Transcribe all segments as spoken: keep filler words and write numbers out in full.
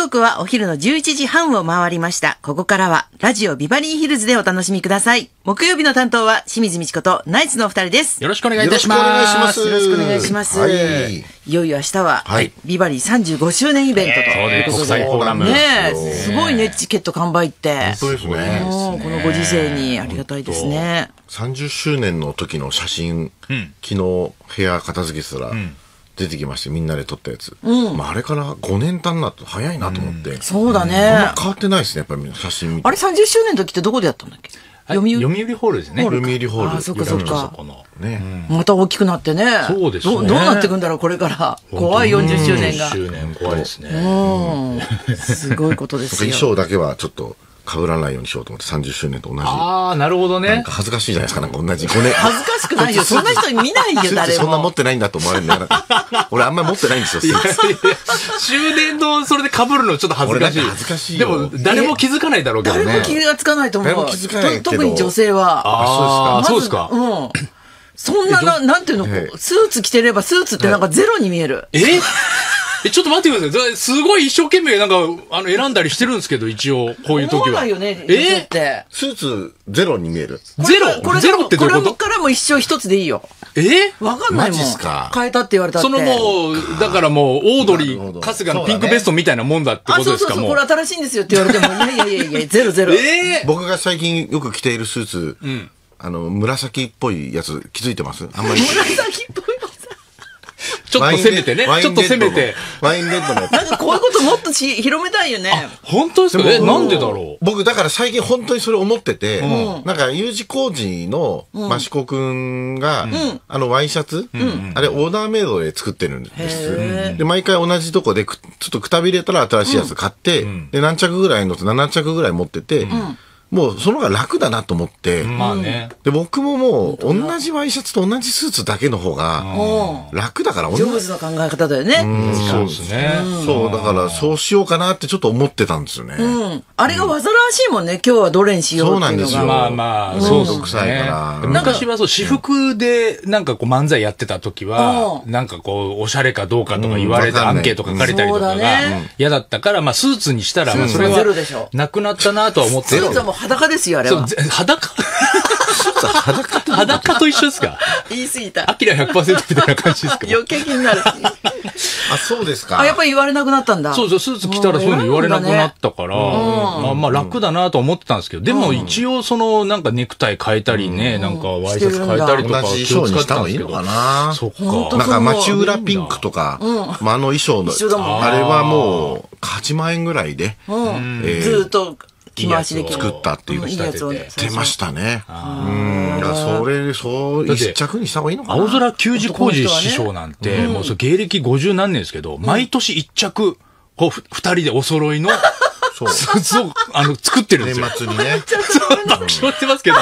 刻はお昼のじゅういちじはんを回りました。ここからはラジオビバリーヒルズでお楽しみください。木曜日の担当は清水美智子とナイツのお二人です。 よろしくお願いいたします。 よろしくお願いします。はい、いよいよ明日は、はい、ビバリーさんじゅうごしゅうねんイベントということで、 国際フォーラムねえ、すごいね、チケット完売って。 そうですね。 このご時世にありがたいですね。 さんじゅっしゅうねんの時の写真、うん、昨日部屋片付けてたら、うん出てきましてみんなで撮ったやつ、うんまあ、あれからごねん経んなと早いなと思って、うん、 そうだね、 あんま変わってないですねやっぱり写真見て。 あれさんじゅっしゅうねんの時ってどこでやったんだっけ？ 読売読売ホールですね。 読売ホール。 あ、そっかそっか。 ね、 また大きくなってね。 そうですね。 どうなっていくんだろうこれから。怖いよんじゅっしゅうねんが。 よんじゅっしゅうねん怖いですね。 うん。すごいことですよ。 衣装だけはちょっと被らないようにしようと思ってさんじゅっしゅうねんと同じ。 ああ、なるほどね。 なんか恥ずかしいじゃないですか。なんか同じごねん。 恥ずかしくないよ。そんな人見ないよ、誰も。 そんな持ってないんだと思われるんだよ。俺あんまり持ってないんですよ、スーツ。 終電とそれで被るのちょっと恥ずかしい。 恥ずかしいでも、誰も気づかないだろうけどね。 誰も気がつかないと思う。 誰も気づかないけど。 特に女性は。 ああ、そうですか。 うん。そんな、ななんていうの、スーツ着てれば、スーツってなんかゼロに見える。 ええ、ちょっと待ってください。すごい一生懸命なんか、あの、選んだりしてるんですけど、一応、こういう時は。 思わないよね、えって。 スーツゼロに見える。 ゼロこれゼロってどういうこと？ これからも一生一つでいいよ。 えわかんないもん。 マジっすか？ 変えたって言われたって。 そのもう、だからもう、オードリー、春日のピンクベストみたいなもんだってことですか？ あ、そうそうそう、これ新しいんですよって言われても、いやいやいやいや、ゼロゼロ。 えー、僕が最近よく着ているスーツ、うん、あの、紫っぽいやつ気づいてます？あんまり。 紫っぽいちょっと攻めてね。ちょっと攻めて。 ワインレッドのやつ。 なんかこういうこともっとし広めたいよね。 本当ですか？え、なんでだろう？僕だから最近本当にそれ思ってて、うん、なんか U 字工事の益子くんが、うん、あのワイシャツ、うん、あれオーダーメイドで作ってるんです。で、毎回同じとこでちょっとくたびれたら新しいやつ買って、うん、で、何着ぐらいのなな着ぐらい持ってて、うんもうその方が楽だなと思って。 まあね。 で、僕ももう同じワイシャツと同じスーツだけの方が楽だから。 上手な考え方だよね。 そうですね。 そう、だからそうしようかなってちょっと思ってたんですよね。 うん。あれが煩わしいもんね。今日はどれにしようっていうのが。 そうなんですよ。 まあまあ、そうそう臭いから。 昔はそう、私服でなんかこう漫才やってた時は、なんかこう、おしゃれかどうかとか言われてアンケート書かれたりとかが嫌だったから、まあスーツにしたら、それはなくなったなとは思ってる。 裸ですよ、あれは。 裸裸と裸と一緒ですか？ 言い過ぎた。 アキラ ひゃくパーセント みたいな感じですか？ 余計気になる。 あ、そうですか。 あ、やっぱり言われなくなったんだ。 そうそう、スーツ着たらそういうの言われなくなったから、まあまあ楽だなと思ってたんですけど、でも一応そのなんかネクタイ変えたりね、なんかワイシャツ変えたりとか気を使ってたんですけど。そっか。なんか町浦ピンクとか、まああの衣装の、あれはもうはちまんえんぐらいで、 ずっと、 着回しで作ったっていうのを出ましたね。うん。それ、そう、一着にした方がいいのかな。 青空球児工事師匠なんて、もうそれ芸歴ごじゅうなんねんですけど、毎年一着、こう、二人でお揃いの、スーツを、あの、作ってるんですよ。 年末にね。 爆笑してますけど。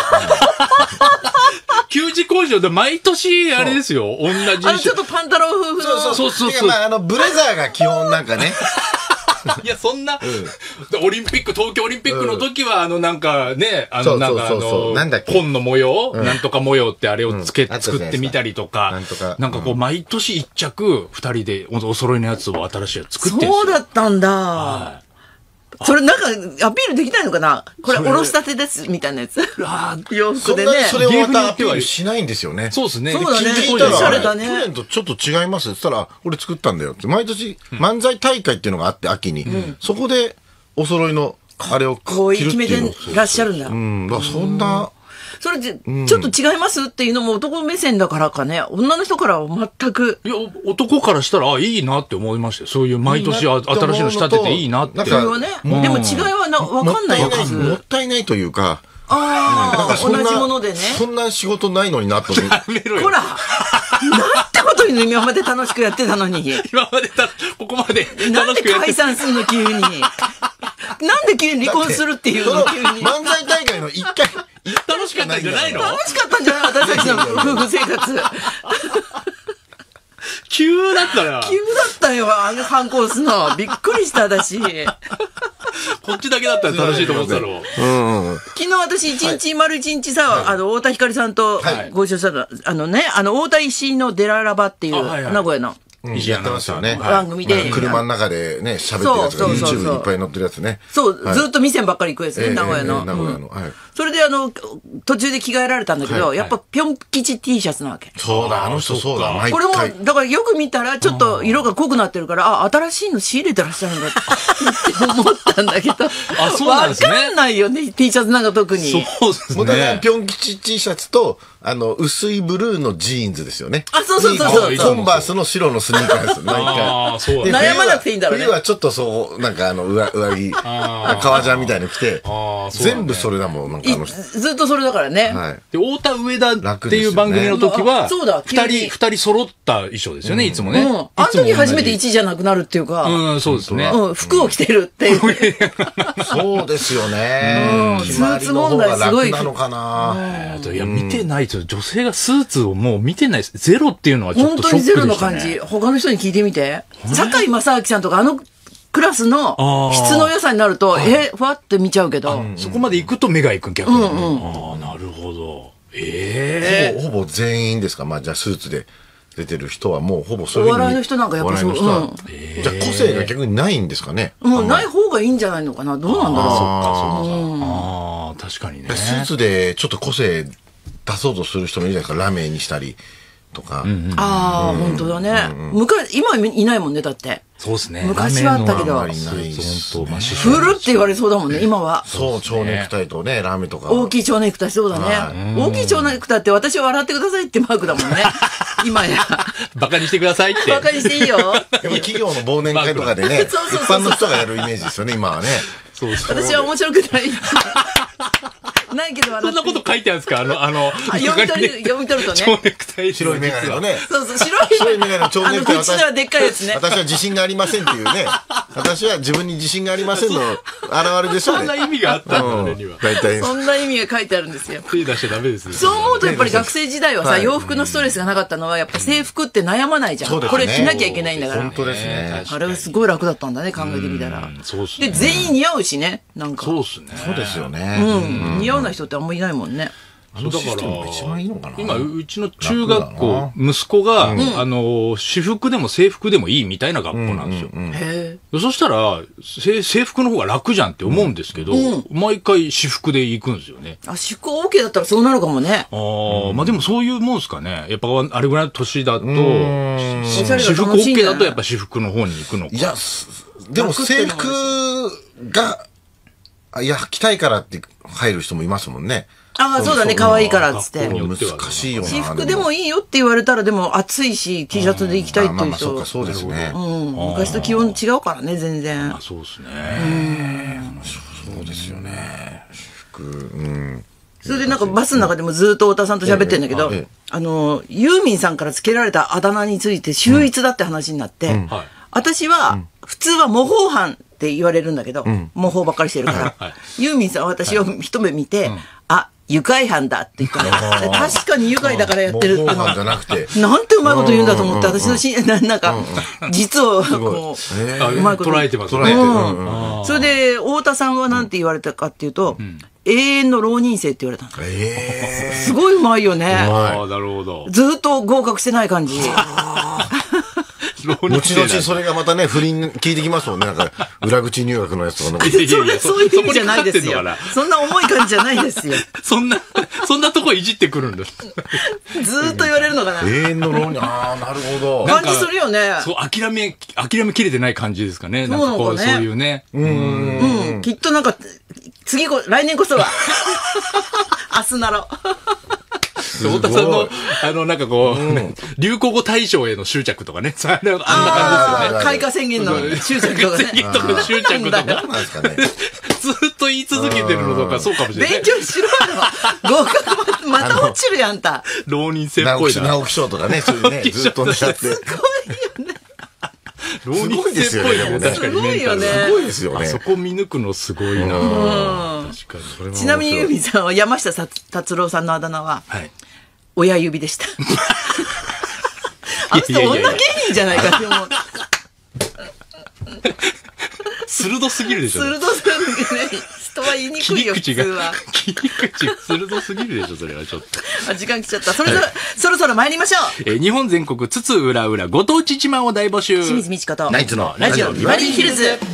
球児工事で毎年、あれですよ、同じ。 あの、ちょっとパンタロン風の。そうそうそうそう。まあ、あの、ブレザーが基本なんかね。 いや、そんな、うん、オリンピック、東京オリンピックの時は、うん、あの、なんかね、あの、なんか、あの、本の模様、うん、なんとか模様ってあれをつけ、うん、作ってみたりとか、なんとか、なんかこう、毎年一着、二人でお揃いのやつを新しいやつ作ってるんですよ。 そうだったんだ。はい。それなんかアピールできないのかなこれおろしたてですみたいなやつ。洋服でね。 それをまたアピールしないんですよね。 そうですね。 そうだね。 聞いたら、去年とちょっと違いますって言ったら、俺作ったんだよって。毎年漫才大会っていうのがあって、秋に。そこでお揃いのあれをこう決めてらっしゃるんだ。 うん。だからそんな。 それで、ちょっと違いますっていうのも男目線だからかね。女の人からは全く。 いや、男からしたら、あ、いいなって思いましたよ。そういう毎年新しいの仕立てていいなって。 それはね。でも違いはな、わかんないよ、 もったいないというか。 ああ、同じものでね。 そんな仕事ないのになと思って。ほら、なんてこと言うの今まで楽しくやってたのに。 今までた、ここまで楽しくやってた。 なんで解散するの急に。なんで急に離婚するっていうの急に。 漫才大会の一回。 楽しかったんじゃないの？ 楽しかったんじゃない私たちの夫婦生活。 急だったな。 急だったよ、あの反抗すの。びっくりしただし。 こっちだけだったら楽しいと思ってたろ。 昨日私一日、丸一日さ、あの、太田光さんとご一緒したの、あのね、あの、太田石井のデララバっていう、名古屋の。 石井アナウンサーね。 番組で。 車の中でね、喋ってるやつが YouTube にいっぱい載ってるやつね。 そう、ずっと店ばっかり行くやつね、名古屋の。 名古屋の。 それであの、途中で着替えられたんだけど、やっぱぴょん吉 T シャツなわけ。 そうだ、あの人そうだ、毎回。 これも、だからよく見たらちょっと色が濃くなってるから、あ、新しいの仕入れてらっしゃるんだって思ったんだけど。 あ、そうなんですね。 わかんないよね、T シャツなんか特に。 そうですね。 もうだから、ぴょん吉 T シャツと、あの、薄いブルーのジーンズですよね。 あ、そうそうそうそう。 コンバースの白のスニーカーです。毎回。 悩まなくていいんだろうね。 冬はちょっとそう、なんかあの、上、上着、革ジャンみたいに着て、全部それだもん、なんかあのずっとそれだからね。 で、太田上田っていう番組の時は、 そうだ、 二人、二人揃った衣装ですよね、いつもね。 うん。あの時初めていちいじゃなくなるっていうか。 うん、そうですね。 うん、服を着てるっていう。 そうですよね。 スーツ問題すごい。 なのかな。 いや、見てないと、女性がスーツをもう見てないです。ゼロっていうのはちょっとショックでしたね。 本当にゼロの感じ。他の人に聞いてみて。堺正明さんとかあのクラスの質の良さになると、え、ふわって見ちゃうけど。 そこまで行くと目が行く逆に。ああ、なるほど。ええ。ほぼ全員ですか？まあじゃあスーツで出てる人はもうほぼそういう。 お笑いの人なんかやっぱそう。じゃあ個性が逆にないんですかね？ もうない方がいいんじゃないのかな？どうなんだろう。 そっか、そっか。ああ、確かにね。 スーツでちょっと個性出そうとする人もいるじゃないですか。ラメにしたりとか。 ああ、本当だね。昔、今いないもんね、だって。 そうですね。 昔はあったけど。 ふるって言われそうだもんね、今は。 そう、蝶ネクタイとね、ラメとか。 大きい蝶ネクタイ、そうだね。大きい蝶ネクタイって私は笑ってくださいってマークだもんね。今や。 バカにしてくださいって。 バカにしていいよ。 企業の忘年会とかでね、一般の人がやるイメージですよね、今はね。 私は面白くない。ないけど、 そんなこと書いてあるんですか？あの、あの、 読み取る、読み取るとね。 蝶ネクタイ。 白いメガネのね。 そうそう、白いメガネの蝶ネクタイ。 あの、口ではでっかいやつね。 私は自信がありませんっていうね。私は自分に自信がありませんの表れでしょうね。 そんな意味があったんだ、俺には。 大体。 そんな意味が書いてあるんですよ。 手出しちゃダメですね。 そう思うとやっぱり学生時代はさ、洋服のストレスがなかったのは、やっぱ制服って悩まないじゃん。これ着なきゃいけないんだから。 本当ですね。 あれはすごい楽だったんだね、考えてみたら。 そうっすね。 で、全員似合うしね、なんか。 そうっすね。 そうですよね。 うん。似合わない人ってあんまりいないもんね。 そうだから一番いいのかな。 今うちの中学校息子が、うん、あの私服でも制服でもいいみたいな学校なんですよ。うんうんうん、そしたら制服の方が楽じゃんって思うんですけど、うん、毎回私服で行くんですよね。 あ、私服 OK だったらそうなるかもね。 ああ、うん、まあでもそういうもんですかね。やっぱあれぐらいの年だと私服 OK だとやっぱ私服の方に行くのか。 いやでも制服がいや着たいからって入る人もいますもんね。 ああ、そうだね、可愛いからっつって。 難しいよな。 私服でもいいよって言われたら、でも暑いし、T シャツで行きたいっていう人。 まあそうか、そうですね。 うん。昔と気温違うからね、全然。 あ、そうですね。 そうですよね。私服、うん。 それでなんかバスの中でもずっと太田さんと喋ってんだけど、あの、ユーミンさんから付けられたあだ名について秀逸だって話になって、私は、普通は模倣犯って言われるんだけど、模倣ばっかりしてるから、ユーミンさんは私を一目見て、あ、愉快犯だって言ったら、確かに愉快だからやってる。 模倣犯じゃなくて。 なんてうまいこと言うんだと思って、私のし、なんか、実を、こう、うまいこと。捉えてますね。 それで、太田さんはなんて言われたかっていうと、永遠の浪人生って言われたの。すごいうまいよね。 ああ、なるほど。 ずっと合格してない感じ。 後々それがまたね、不倫聞いてきますもんね。なんか、裏口入学のやつとか。 そういう意味じゃないですよ。そんな重い感じじゃないですよ。 そんな、そんなとこいじってくるんだ。 ずっと言われるのかな。 永遠の浪人、ああ、なるほど。 感じするよね。 そう、諦め、諦めきれてない感じですかね。なんかこう、そういうね。 うん。きっとなんか、次こ、来年こそは。明日なら。 太田さんの、あの、なんかこう、流行語大賞への執着とかね。あんな感じですよね。 開花宣言の執着とかね。 宣言とか執着とか。ずっと言い続けてるのとか、そうかもしれない。 勉強しろよ。合格また落ちるやんた。 浪人生っぽいな。 直木賞とかね、そういうね、ずっと狙って。 すごいよね。 浪人生っぽいのも確かにメンタル。 すごいですよね。 あそこ見抜くのすごいな。確かに。ちなみにユーミンさんは山下達郎さんのあだ名は、親指でした。あの人女芸人じゃないかって思う。 鋭すぎるでしょ。 鋭すぎるね。人は言いにくいよ、普通は。 切り口が鋭すぎるでしょ、それはちょっと。 あ、時間来ちゃった。それぞれ、そろそろ参りましょう。えー、日本全国津々浦々ご当地自慢を大募集。 清水美智子とナイツのラジオビバリーヒルズ。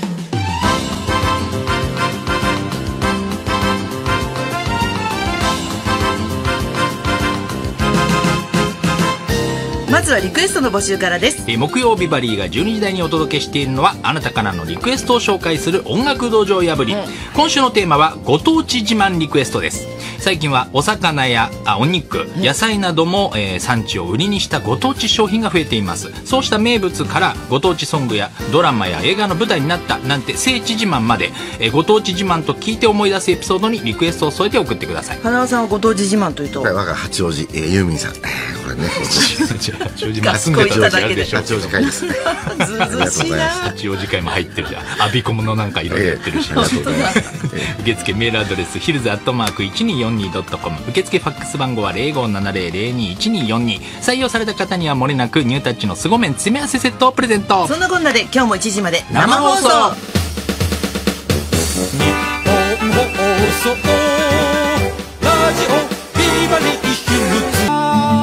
まずはリクエストの募集からです。 えー、木曜ビバリーがじゅうにじ台にお届けしているのはあなたからのリクエストを紹介する音楽道場破り、うん、今週のテーマはご当地自慢リクエストです。最近はお魚やあお肉、うん、野菜なども、えー、産地を売りにしたご当地商品が増えています。そうした名物からご当地ソングやドラマや映画の舞台になったなんて聖地自慢まで、えー、ご当地自慢と聞いて思い出すエピソードにリクエストを添えて送ってください。 花輪さんはご当地自慢というと、 我が八王子、えー、ユーミンさん、これね八王子ガスコいただけで八王子会ですね。 ずうずしいな。 八王子会も入ってるじゃん。アビコムのなんかいろいろやってるし、えー、受付メールアドレスヒルズアットマーク いちにーよんにードットコム、 受付ファックス番号は ゼロごーななゼロゼロにーいちにーよんにー。 採用された方にはもれなくニュータッチの凄麺詰め合わせセットをプレゼント。 そんなこんなで今日もいちじまで生放送。 日本放送ラジオビバリーヒルズ。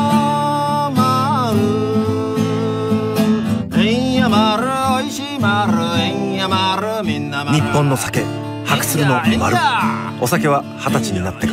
日本の酒白鶴の丸。お酒は二十歳になってから。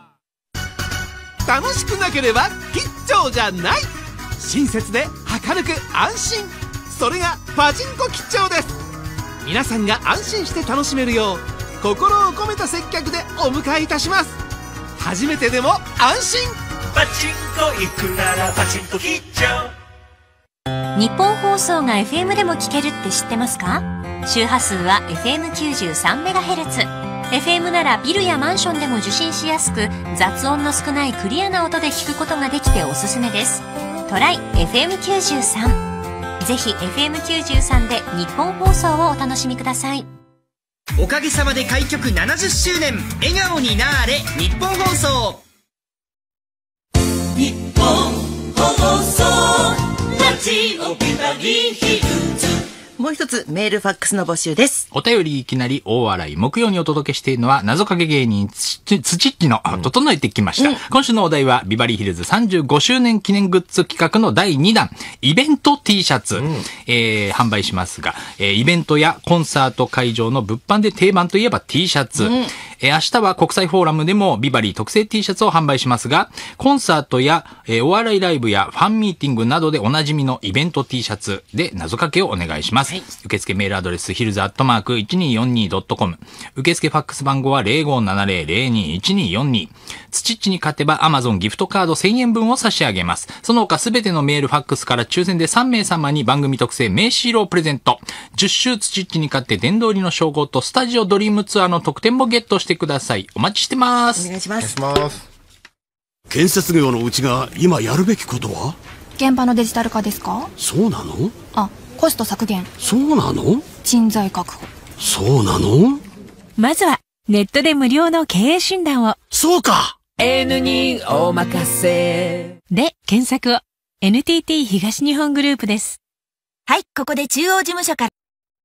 楽しくなければ吉兆じゃない。親切で明るく安心、それがパチンコ吉兆です。皆さんが安心して楽しめるよう心を込めた接客でお迎えいたします。初めてでも安心。パチンコ行くならパチンコ吉兆。 日本放送が エフエム でも聞けるって知ってますか？周波数は エフエムきゅうじゅうさんメガヘルツ。エフエム ならビルやマンションでも受信しやすく、雑音の少ないクリアな音で聞くことができておすすめです。トライ エフエムきゅうじゅうさん。ぜひ エフエムきゅうじゅうさんで日本放送をお楽しみください。 おかげさまで開局ななじゅっしゅうねん、笑顔になーれ日本放送。 日本放送ラジオビバリーヒルズ。 もう一つメールファックスの募集です。 お便りいきなり大笑い。木曜にお届けしているのは謎かけ芸人つちっちの、うん、整えてきました、うん、今週のお題はビバリーヒルズさんじゅうごしゅうねん記念グッズ企画のだいにだんイベント T シャツ、うん、えー、販売しますが、えー、イベントやコンサート会場の物販で定番といえば T シャツ、うん、えー、明日は国際フォーラムでもビバリー特製 T シャツを販売しますが、コンサートや、えー、お笑いライブやファンミーティングなどでおなじみのイベント T シャツで謎かけをお願いします、はい、受付メールアドレスヒルズアットマーク いちにーよんにードットコム、 受付ファックス番号は ゼロごーななゼロゼロにーいちにーよんにー。 土っちに勝てば Amazon ギフトカードせんえんぶんを差し上げます。その他すべてのメールファックスから抽選でさんめいさまに番組特製名刺色をプレゼント。じゅっ週土っちに勝って殿堂入りの称号とスタジオドリームツアーの特典もゲットしてください。お待ちしてます。 お願いします。 お願いします。 建設業のうちが今やるべきことは？ 現場のデジタル化ですか？ そうなの？ あ、コスト削減。 そうなの？ 人材確保。 そうなの？ まずはネットで無料の経営診断を。 そうか。 N にお任せで検索を。 エヌティーティー 東日本グループです。 はい、ここで中央事務所から。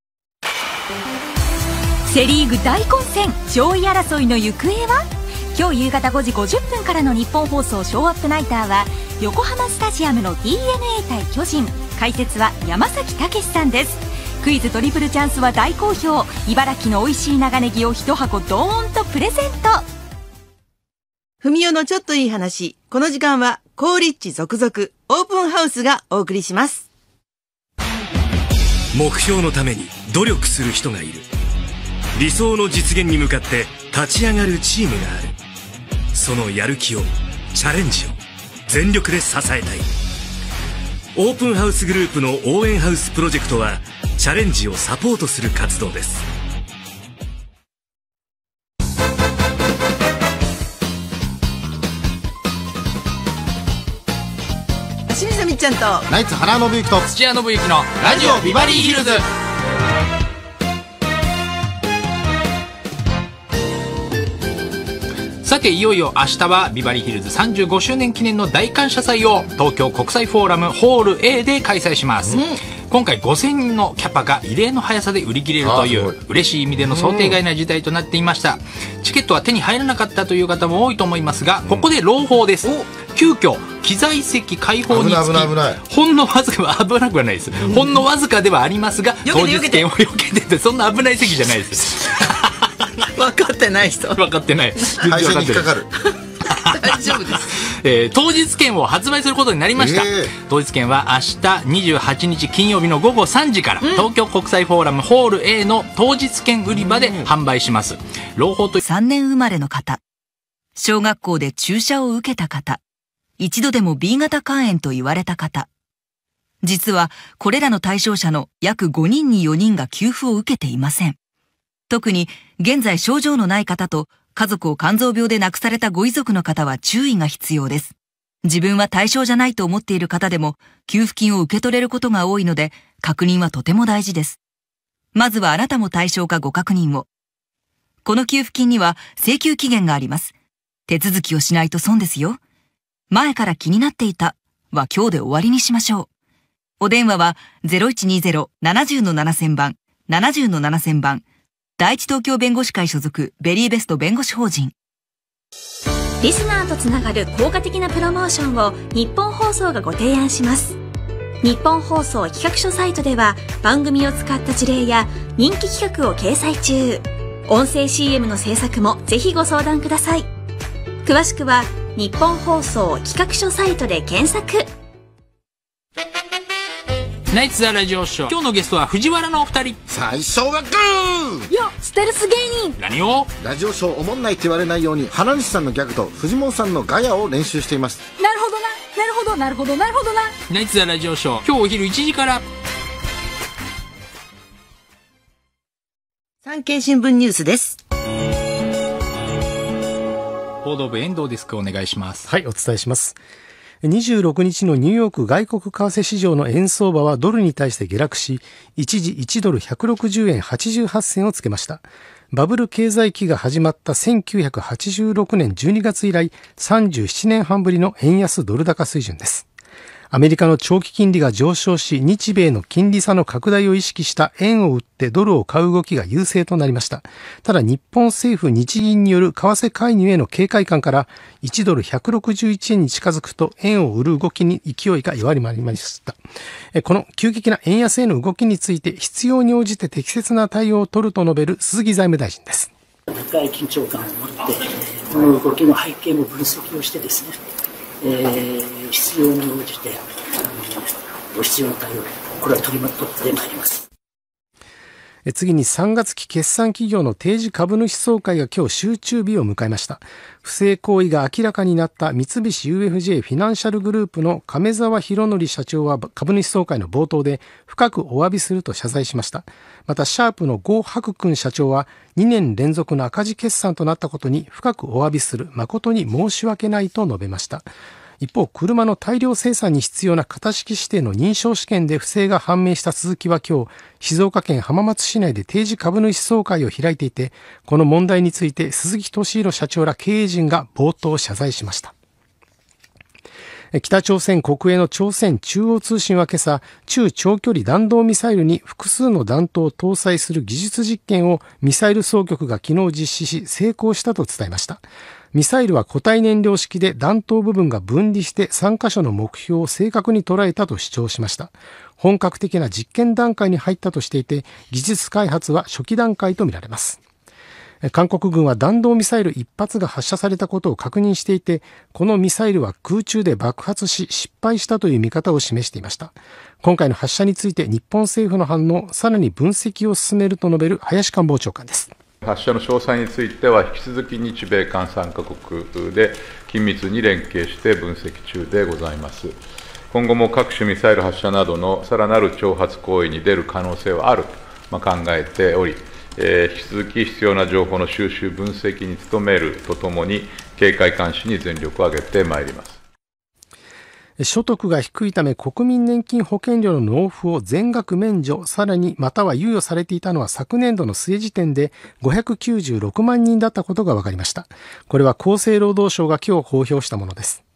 セリーグ大混戦、上位争いの行方は？今日夕方ごじごじゅっぷんからの日本放送ショーアップナイターは横浜スタジアムの ディーエヌエー 対巨人。解説は山崎武さんです。クイズトリプルチャンスは大好評。茨城の美味しい長ネギを一箱ドーンとプレゼント。 ふみおのちょっといい話。この時間は高立地続々オープンハウスがお送りします。 目標のために努力する人がいる。理想の実現に向かって立ち上がるチームがある。そのやる気を、チャレンジを全力で支えたい。オープンハウスグループの応援ハウスプロジェクトはチャレンジをサポートする活動です。 清水みっちゃんとナイツ原信之と土屋信之のラジオビバリーヒルズ。さていよいよ明日はビバリーヒルズさんじゅうごしゅうねん記念の大感謝祭を東京国際フォーラムホール A で開催します、うん、 今回ごせんにんのキャパが異例の速さで売り切れるという嬉しい意味での想定外な事態となっていました。チケットは手に入らなかったという方も多いと思いますが、ここで朗報です。急遽機材席開放につきほんのわずかは危なくはないです、うん、ほんのわずかではありますが、当日券を避けてて、そんな危ない席じゃないです分かってない人分かってない配車に引っかかる大丈夫です、 えー、当日券を発売することになりました、えー、当日券は明日にじゅうはちにち金曜日のごごさんじから、うん、東京国際フォーラムホール A の当日券売り場で販売します。朗報とさんねん生まれの方、小学校で注射を受けた方、一度でも ビー 型肝炎と言われた方。実はこれらの対象者の約ごにんによにんが給付を受けていません。特に現在症状のない方と家族を肝臓病で亡くされたご遺族の方は注意が必要です。自分は対象じゃないと思っている方でも給付金を受け取れることが多いので、確認はとても大事です。まずはあなたも対象かご確認を。この給付金には請求期限があります。手続きをしないと損ですよ。前から気になっていたは今日で終わりにしましょう。お電話は ゼロいちにゼロ ななゼロ ななせんばん、ななゼロ ななせんばん、第一東京弁護士会所属ベリーベスト弁護士法人。 リスナーとつながる効果的なプロモーションを日本放送がご提案します。日本放送企画書サイトでは番組を使った事例や人気企画を掲載中。音声 シーエム の制作もぜひご相談ください。詳しくは日本放送企画書サイトで検索。 ナイツザラジオショー、今日のゲストは藤原のお二人。 最小学いやステルス芸人。 何をラジオショーおもんないって言われないように、花西さんのギャグと藤本さんのガヤを練習しています。 なるほどな、なるほどなるほどなるほどな。 ナイツザラジオショー、今日お昼いちじから。 産経新聞ニュースです。 報道部遠藤デスクお願いします。 はい、お伝えします。にじゅうろくにちのニューヨーク外国為替市場の円相場はドルに対して下落し、一時いちドルひゃくろくじゅうえんはちじゅうはちせんをつけました。バブル経済期が始まったせんきゅうひゃくはちじゅうろくねんじゅうにがつ以来さんじゅうななねんはんぶりの円安ドル高水準です。アメリカの長期金利が上昇し、日米の金利差の拡大を意識した円を売ってドルを買う動きが優勢となりました。ただ日本政府日銀による為替介入への警戒感からいちドルひゃくろくじゅういちえんに近づくと円を売る動きに勢いが弱まりました。この急激な円安への動きについて必要に応じて適切な対応を取ると述べる鈴木財務大臣です。 高い緊張感を持ってこの動きの背景も分析をしてですね、えー、必要に応じてご必要な対応、これは取りまとってまいります。 次にさんがつ期決算企業の定時株主総会が今日集中日を迎えました。不正行為が明らかになった三菱 ユーエフジェー フィナンシャルグループの亀澤宏典社長は株主総会の冒頭で深くお詫びすると謝罪しました。またシャープの呉伯君社長はにねん連続の赤字決算となったことに深くお詫びする、誠に申し訳ないと述べました。一方、車の大量生産に必要な型式指定の認証試験で不正が判明したスズキは今日、静岡県浜松市内で定時株主総会を開いていて、この問題について鈴木俊宏社長ら経営陣が冒頭謝罪しました。北朝鮮国営の朝鮮中央通信は今朝、中長距離弾道ミサイルに複数の弾頭を搭載する技術実験をミサイル総局が昨日実施し成功したと伝えました。ミサイルは固体燃料式で弾頭部分が分離してさんカ所の目標を正確に捉えたと主張しました。本格的な実験段階に入ったとしていて、技術開発は初期段階とみられます。韓国軍は弾道ミサイルいっ発が発射されたことを確認していて、このミサイルは空中で爆発し失敗したという見方を示していました。今回の発射について日本政府の反応、さらに分析を進めると述べる林官房長官です。 発射の詳細については引き続き日米韓さんカ国で緊密に連携して分析中でございます。今後も各種ミサイル発射などのさらなる挑発行為に出る可能性はあると考えており、えー、引き続き必要な情報の収集分析に努めるとともに警戒監視に全力を挙げてまいります。 所得が低いため国民年金保険料の納付を全額免除、さらにまたは猶予されていたのは昨年度の末時点でごひゃくきゅうじゅうろくまんにんだったことが分かりました。これは厚生労働省が今日公表したものです。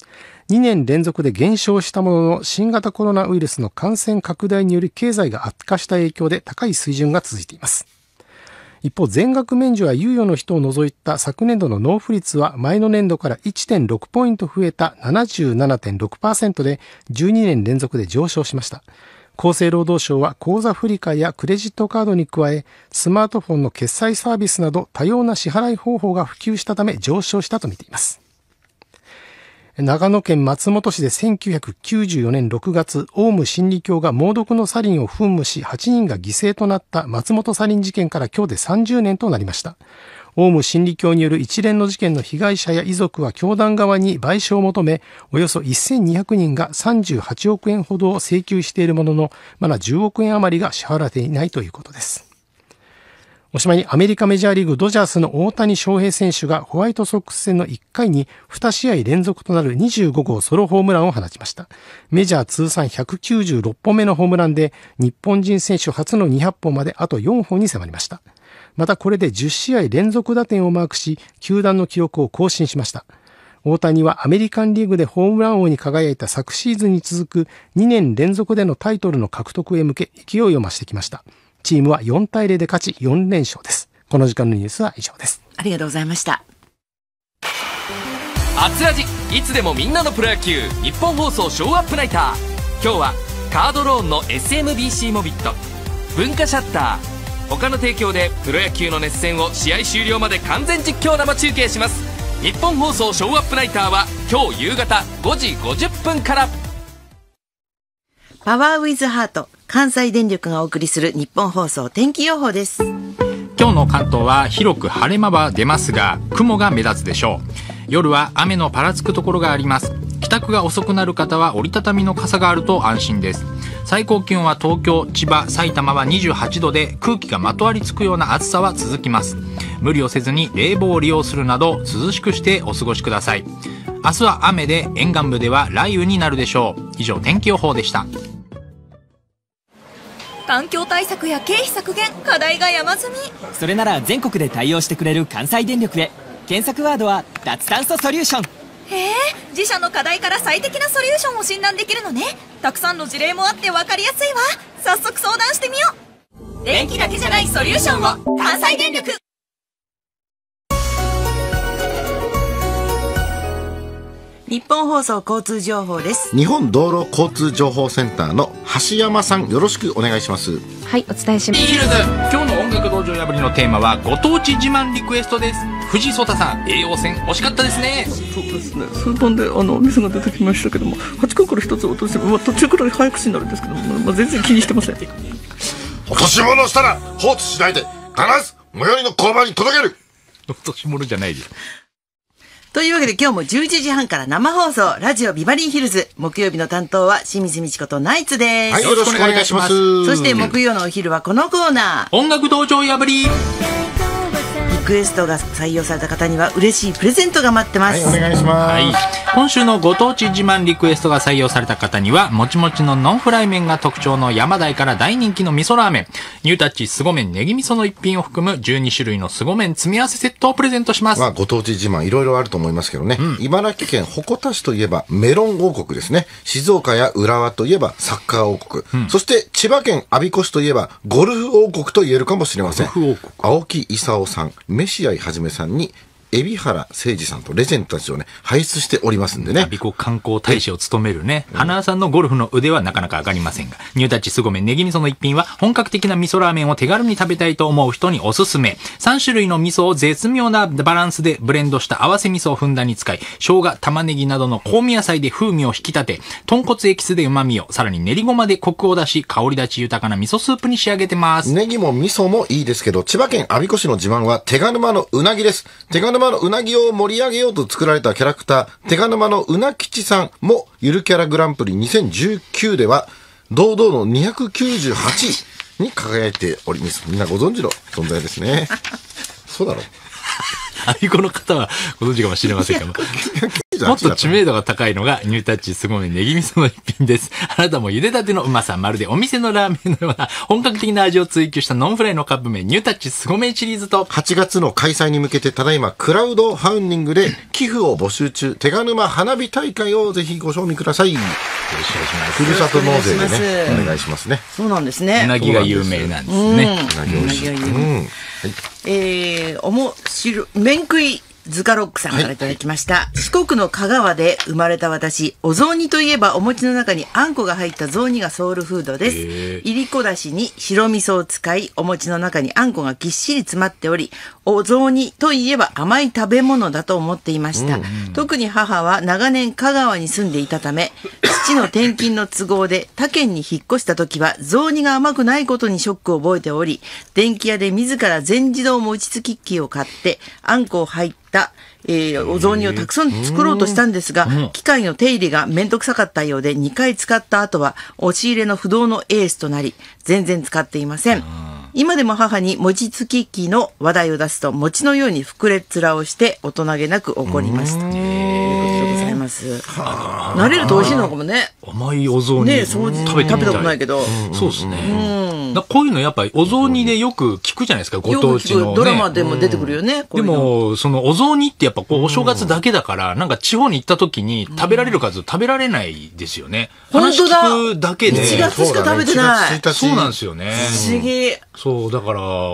にねん連続で減少したものの、新型コロナウイルスの感染拡大により経済が悪化した影響で高い水準が続いています。一方、全額免除や猶予の人を除いた昨年度の納付率は前の年度から いってんろく ポイント増えた ななじゅうななてんろくパーセント でじゅうにねん連続で上昇しました。厚生労働省は口座振替やクレジットカードに加え、スマートフォンの決済サービスなど多様な支払い方法が普及したため上昇したと見ています。長野県松本市でせんきゅうひゃくきゅうじゅうよねんろくがつ、オウム真理教が猛毒のサリンを噴霧しはちにんが犠牲となった松本サリン事件から今日でさんじゅうねんとなりました。オウム真理教による一連の事件の被害者や遺族は教団側に賠償を求め、およそせんにひゃくにんがさんじゅうはちおくえんほどを請求しているものの、まだじゅうおくえん余りが支払われていないということです。おしまいにアメリカメジャーリーグドジャースの大谷翔平選手がホワイトソックス戦のいっかいにに試合連続となるにじゅうごごうソロホームランを放ちました。メジャー通算ひゃくきゅうじゅうろっぽんめのホームランで日本人選手初のにひゃっぽんまであとよんほんに迫りました。またこれでじゅっしあい連続打点をマークし、球団の記録を更新しました。大谷はアメリカンリーグでホームラン王に輝いた昨シーズンに続くにねん連続でのタイトルの獲得へ向け勢いを増してきました。チームはよんたいゼロで勝ちよんれんしょうです。この時間のニュースは以上です。 ありがとうございました。 あつらじ、いつでもみんなのプロ野球、日本放送ショーアップナイター。今日はカードローンの エスエムビーシー モビット、文化シャッター他の提供でプロ野球の熱戦を試合終了まで完全実況生中継します。日本放送ショーアップナイターは今日夕方ごじごじゅっぷんから。 パワーウィズハート、関西電力がお送りする日本放送天気予報です。 今日の関東は広く晴れ間は出ますが、雲が目立つでしょう。夜は雨のぱらつくところがあります。帰宅が遅くなる方は折りたたみの傘があると安心です。最高気温は東京、千葉、埼玉はにじゅうはちどで空気がまとわりつくような暑さは続きます。無理をせずに冷房を利用するなど涼しくしてお過ごしください。明日は雨で沿岸部では雷雨になるでしょう。以上、天気予報でした。 環境対策や経費削減、課題が山積み。 それなら全国で対応してくれる関西電力へ。検索ワードは脱炭素ソリューション。 へえ、自社の課題から最適なソリューションを診断できるのね。たくさんの事例もあって分かりやすいわ。早速相談してみよう。電気だけじゃないソリューションを、関西電力。 日本放送交通情報です。 日本道路交通情報センターの橋山さん、よろしくお願いします。 はい、お伝えします。 今日の音楽道場破りのテーマはご当地自慢リクエストです。藤井聡太さん、栄養戦惜しかったですね。 そうですね、数番であのミスが出てきましたけども、はちくんからひとつ落としても、まあ、途中から早口になるんですけども、まあ、全然気にしてません。 落とし物したら放置しないで、必ず最寄りの交番に届ける。 落とし物じゃないです。 というわけで今日もじゅういちじはんから生放送、ラジオビバリーヒルズ。木曜日の担当は清水美智子とナイツです。 はい、よろしくお願いします。 そして木曜のお昼はこのコーナー。音楽道場破り。 リクエストが採用された方には嬉しいプレゼントが待ってます。 はい、お願いします。はい、 今週のご当地自慢リクエストが採用された方には、もちもちのノンフライ麺が特徴の山台から大人気の味噌ラーメン、ニュータッチ凄麺ネギ味噌の一品を含むじゅうにしゅるいの凄麺詰み合わせセットをプレゼントします。 まあ、ご当地自慢いろいろあると思いますけどね、うん、茨城県鉾田市といえばメロン王国ですね。静岡や浦和といえばサッカー王国、うん、そして千葉県我孫子市といえばゴルフ王国と言えるかもしれません。青木功さん、飯合はじめさんに海老原誠二さんとレジェンドたちをね輩出しておりますんでね。 我孫子観光大使を務めるね、花輪さんのゴルフの腕はなかなか上がりませんが、ニュータッチ凄麺ネギ味噌の一品は本格的な味噌ラーメンを手軽に食べたいと思う人におすすめ。さんしゅるいの味噌を絶妙なバランスでブレンドした合わせ味噌をふんだんに使い、生姜、玉ねぎなどの香味野菜で風味を引き立て、豚骨エキスで旨味を、さらに練りごまでコクを出し、香り立ち豊かな味噌スープに仕上げてます。 ネギも味噌もいいですけど、千葉県我孫子市の自慢は手賀沼のうなぎです。手賀沼のうなぎを盛り上げようと作られたキャラクター、手賀沼のうな吉さんもゆるキャラグランプリにせんじゅうきゅうでは堂々のにひゃくきゅうじゅうはちいに輝いております。みんなご存知の存在ですね。そうだろう。 アビコの方はご存知かもしれませんが、 もっと知名度が高いのがニュータッチすごめネギ味噌の一品です。あなたも茹でたてのうまさ、まるでお店のラーメンのような本格的な味を追求したノンフライのカップ麺ニュータッチすごめシリーズと、 はちがつの開催に向けてただいまクラウドファウンディングで寄付を募集中、手賀沼花火大会をぜひご賞味ください。よろしくお願いします。ふるさと納税でね、お願いしますね。 そうなんですね。 うなぎが有名なんですね。 うなぎ美味しい。 うんはい、えー、おもしろ麺食いズカロックさんからいただきました、はい、四国の香川で生まれた私、お雑煮といえばお餅の中にあんこが入った雑煮がソウルフードです。いりこだしに白味噌を使い、お餅の中にあんこがぎっしり詰まっており、お雑煮といえば甘い食べ物だと思っていました、うんうん、特に母は長年香川に住んでいたため、父の転勤の都合で他県に引っ越した時は雑煮が甘くないことにショックを覚えており、電気屋で自ら全自動餅つき機を買ってあんこを入ったえー、お雑煮をたくさん作ろうとしたんですが、機械の手入れがめんどくさかったようで、にかい使った後は押し入れの不動のエースとなり、全然使っていません。今でも母に餅つき機の話題を出すと、餅のように膨れ面をして大人げなく怒ります。ということでございます。慣れると美味しいのかもね。 甘いお雑煮、 ね、そう食べたことないけど。 そうですね。こういうのやっぱりお雑煮でよく聞くじゃないですか、ご当地の、ね。 ドラマでも出てくるよね。 でも、そのお雑煮ってやっぱこうお正月だけだから、なんか地方に行った時に食べられる数食べられないですよね。 本当だ。 話聞くだけで。 いちがつしか食べてない。 そうなんですよね。 不思議。 そう、だから、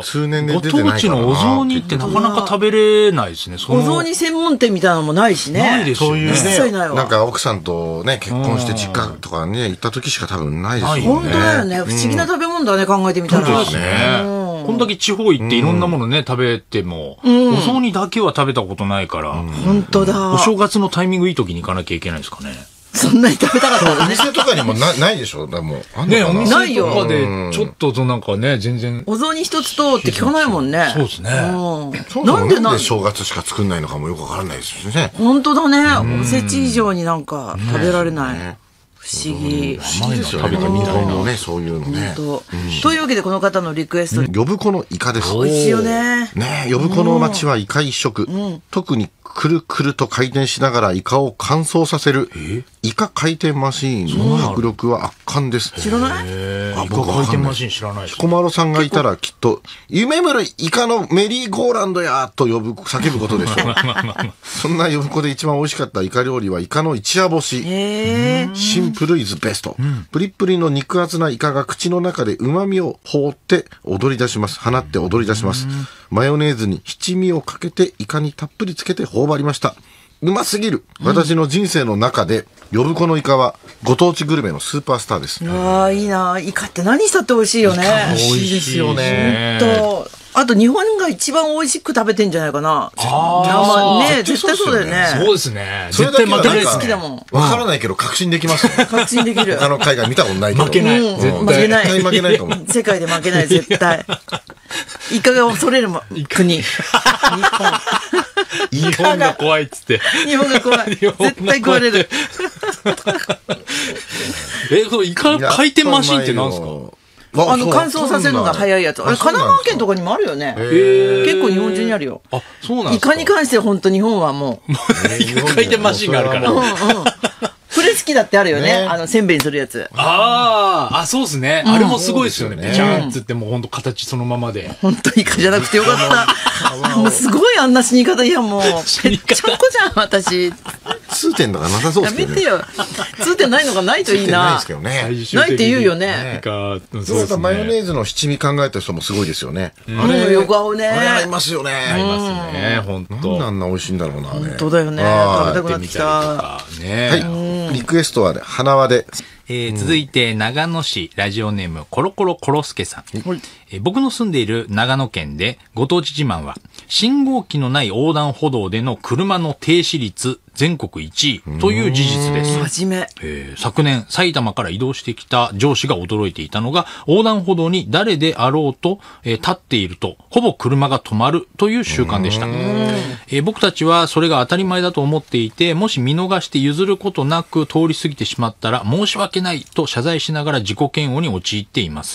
数年でご当地のお雑煮ってなかなか食べれないですね。 お雑煮専門店みたいなのもないしね。 ないですよね。 そういうね、なんか奥さんとね、結婚して実家とかね、行った時しか多分ないですよね。 本当だよね。不思議な食べ物だね、考えてみたら。 そうですね。こんだけ地方行っていろんなものね、食べても、お雑煮だけは食べたことないから。 本当だ。 お正月のタイミングいい時に行かなきゃいけないですかね。 そんなに食べたかったらね。 お店とかにもなないでしょ、でも。 ね、お店とかで、ちょっとなんかね、全然。 お雑煮一つとって聞かないもんね。 そうですね。 なんでなんで正月しか作んないのかもよくわからないですよね。 本当だね。おせち以上になんか食べられない。不思議。 不思議ですよね。食べてみたいのね、そういうのね。 というわけでこの方のリクエスト。 呼子のイカです。 美味しいよね。 ね、呼子の町はイカ一色。特にくるくると回転しながらイカを乾燥させるイカ回転マシーンの迫力は圧巻です。 知らない？ あ、僕回転マシーン知らない。 彦摩呂さんがいたらきっと夢見るイカのメリーゴーランドやと呼ぶ叫ぶことでしょう。そんな呼子で一番美味しかったイカ料理はイカの一夜干し。シンプルイズベスト。プリップリの肉厚なイカが口の中で旨味を放って踊り出します。放って踊り出します。マヨネーズに七味をかけてイカにたっぷりつけて頬張りました。うますぎる。私の人生の中で呼子のイカはご当地グルメのスーパースターです。 ああ、いいな。イカって何したって美味しいよね。 美味しいですよね。 本当。あと日本が一番美味しく食べてんじゃないかな。 ああ、ね、絶対そうだよね。 そうですね。 絶対負けない好きだもん。 わからないけど確信できますね。 確信できる。 他の海外見たことないけど。 負けない。 負けない。 絶対負けないと思う。 世界で負けない、絶対。イカが恐れる国。日本。 日本が怖いっつって。 日本が怖い。絶対食われる。 え、このイカ回転マシンって何ですか？ あの、乾燥させるのが早いやつ。あれ、神奈川県とかにもあるよね。結構日本中にあるよ。 あ、そうなんですか？ イカに関して本当日本はもう。 イカ回転マシンがあるから。 プレス機だってあるよね。あの、せんべいにするやつ。 ああ、あ、そうですね。あれもすごいですよね。ペチャンっつってもう本当形そのままで。 本当イカじゃなくてよかった。もうすごいあんな死に方。いやもう、ぺっちゃんこじゃん、私。 通点とかなさそうですけどね。 やめてよ。通点ないのがないといいな。 ないですけどね。 ないって言うよね。 そうだ、マヨネーズの七味考えた人もすごいですよね。 あれよく合うね。 あれ合いますよね。 合いますね。本当。 なんであんな美味しいんだろうな。 本当だよね。食べたくなってきた。 はい。リクエストは花輪で。 えー、続いて長野市ラジオネームコロコロコロスケさん、えー、僕の住んでいる長野県でご当地自慢は信号機のない横断歩道での車の停止率全国いちいという事実です。 真面目、 えー、昨年埼玉から移動してきた上司が驚いていたのが横断歩道に誰であろうと、えー、立っているとほぼ車が止まるという習慣でした。えー、僕たちはそれが当たり前だと思っていて、もし見逃して譲ることなく通り過ぎてしまったら申し訳ないと謝罪しながら自己嫌悪に陥っています。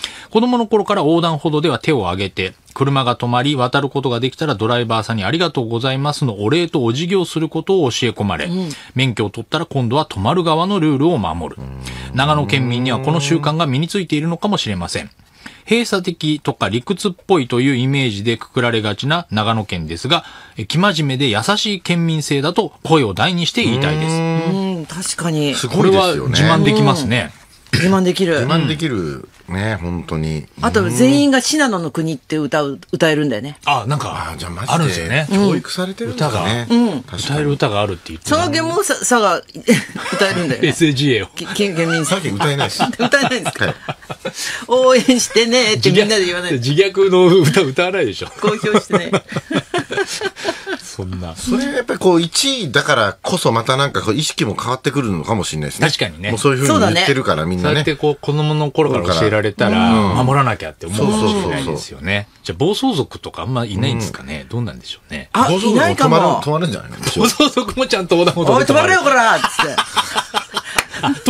子供の頃から横断歩道では手を挙げて、車が止まり渡ることができたらドライバーさんにありがとうございますのお礼とお辞儀をすることを教え込まれ、うん、免許を取ったら今度は止まる側のルールを守る。長野県民にはこの習慣が身についているのかもしれません。閉鎖的とか理屈っぽいというイメージでくくられがちな長野県ですが、生真面目で優しい県民性だと声を大にして言いたいです。 うん、確かに。 すごいですよね。 これは自慢できますね。 自慢できる。 自慢できる。ね、本当に。 あと、全員が信濃の国って歌う、歌えるんだよね。 あ、なんか、あ、じゃあマジであるんですよね。 教育されてるんだね。 歌が、うん、歌える歌があるって言って。 佐賀県も佐賀歌えるんだよね。 エスエージーエー を。 県県民さっき歌えないし。 歌えないんですか。応援してねってみんなで言わない。 自虐の歌歌わないでしょ。 公表してね。 そんな。 それやっぱりこういちいだからこそまたなんかこう意識も変わってくるのかもしれないですね。 確かにね。 もうそういうふうに言ってるからみんなね。 そうやってこう子供の頃から教えられたら守らなきゃって思うかもしれないですよね。じゃあ暴走族とかあんまいないんですかね。どうなんでしょうね。 あ、いないかも。 止まるんじゃないの？ 暴走族もちゃんと横断歩道で止まる。おい止まれよこらっつって。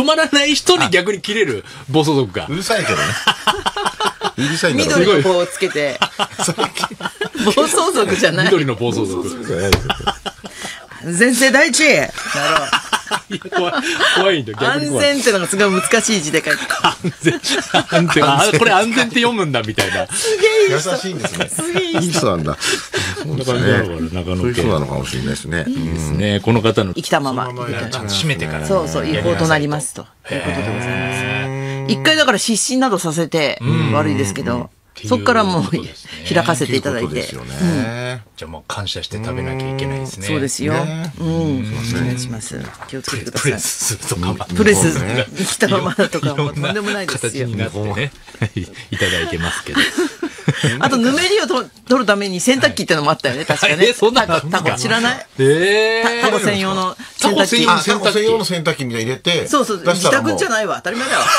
止まらない人に逆に切れる暴走族が。 うるさいけどね。うるさいんだろ。 緑の棒をつけて。暴走族じゃない。 緑の暴走族。 全世第一やろう。怖い、怖いんだよ。 安全ってのがすごい難しい字で書いて安全。安全。あ、これ安全って読むんだみたいな。 すげえいい優しいんですね。 すげえいいいい人なんだ。 そうですね。そういう人なのかもしれないですね。 いいですね。この方の生きたまま。 ちゃんと締めてから。 そうそう、違法となりますということでございます。一回だから失神などさせて悪いですけど。そっからもう開かせていただいて。 じゃあもう感謝して食べなきゃいけないですね。 そうですよ。うん。お願いします。気をつけてください。 プレスするとか。 プレス生きたままだとかもとんでもないですよ。 形になってね、いただいてますけど。 あと、ぬめりを取るために洗濯機ってのもあったよね、確かね。 え、そんなのタコ知らない？ ええ。タコ専用の洗濯機。 タコ専用の洗濯機みたいに入れて。 そうそう、自宅じゃないわ。当たり前だよ。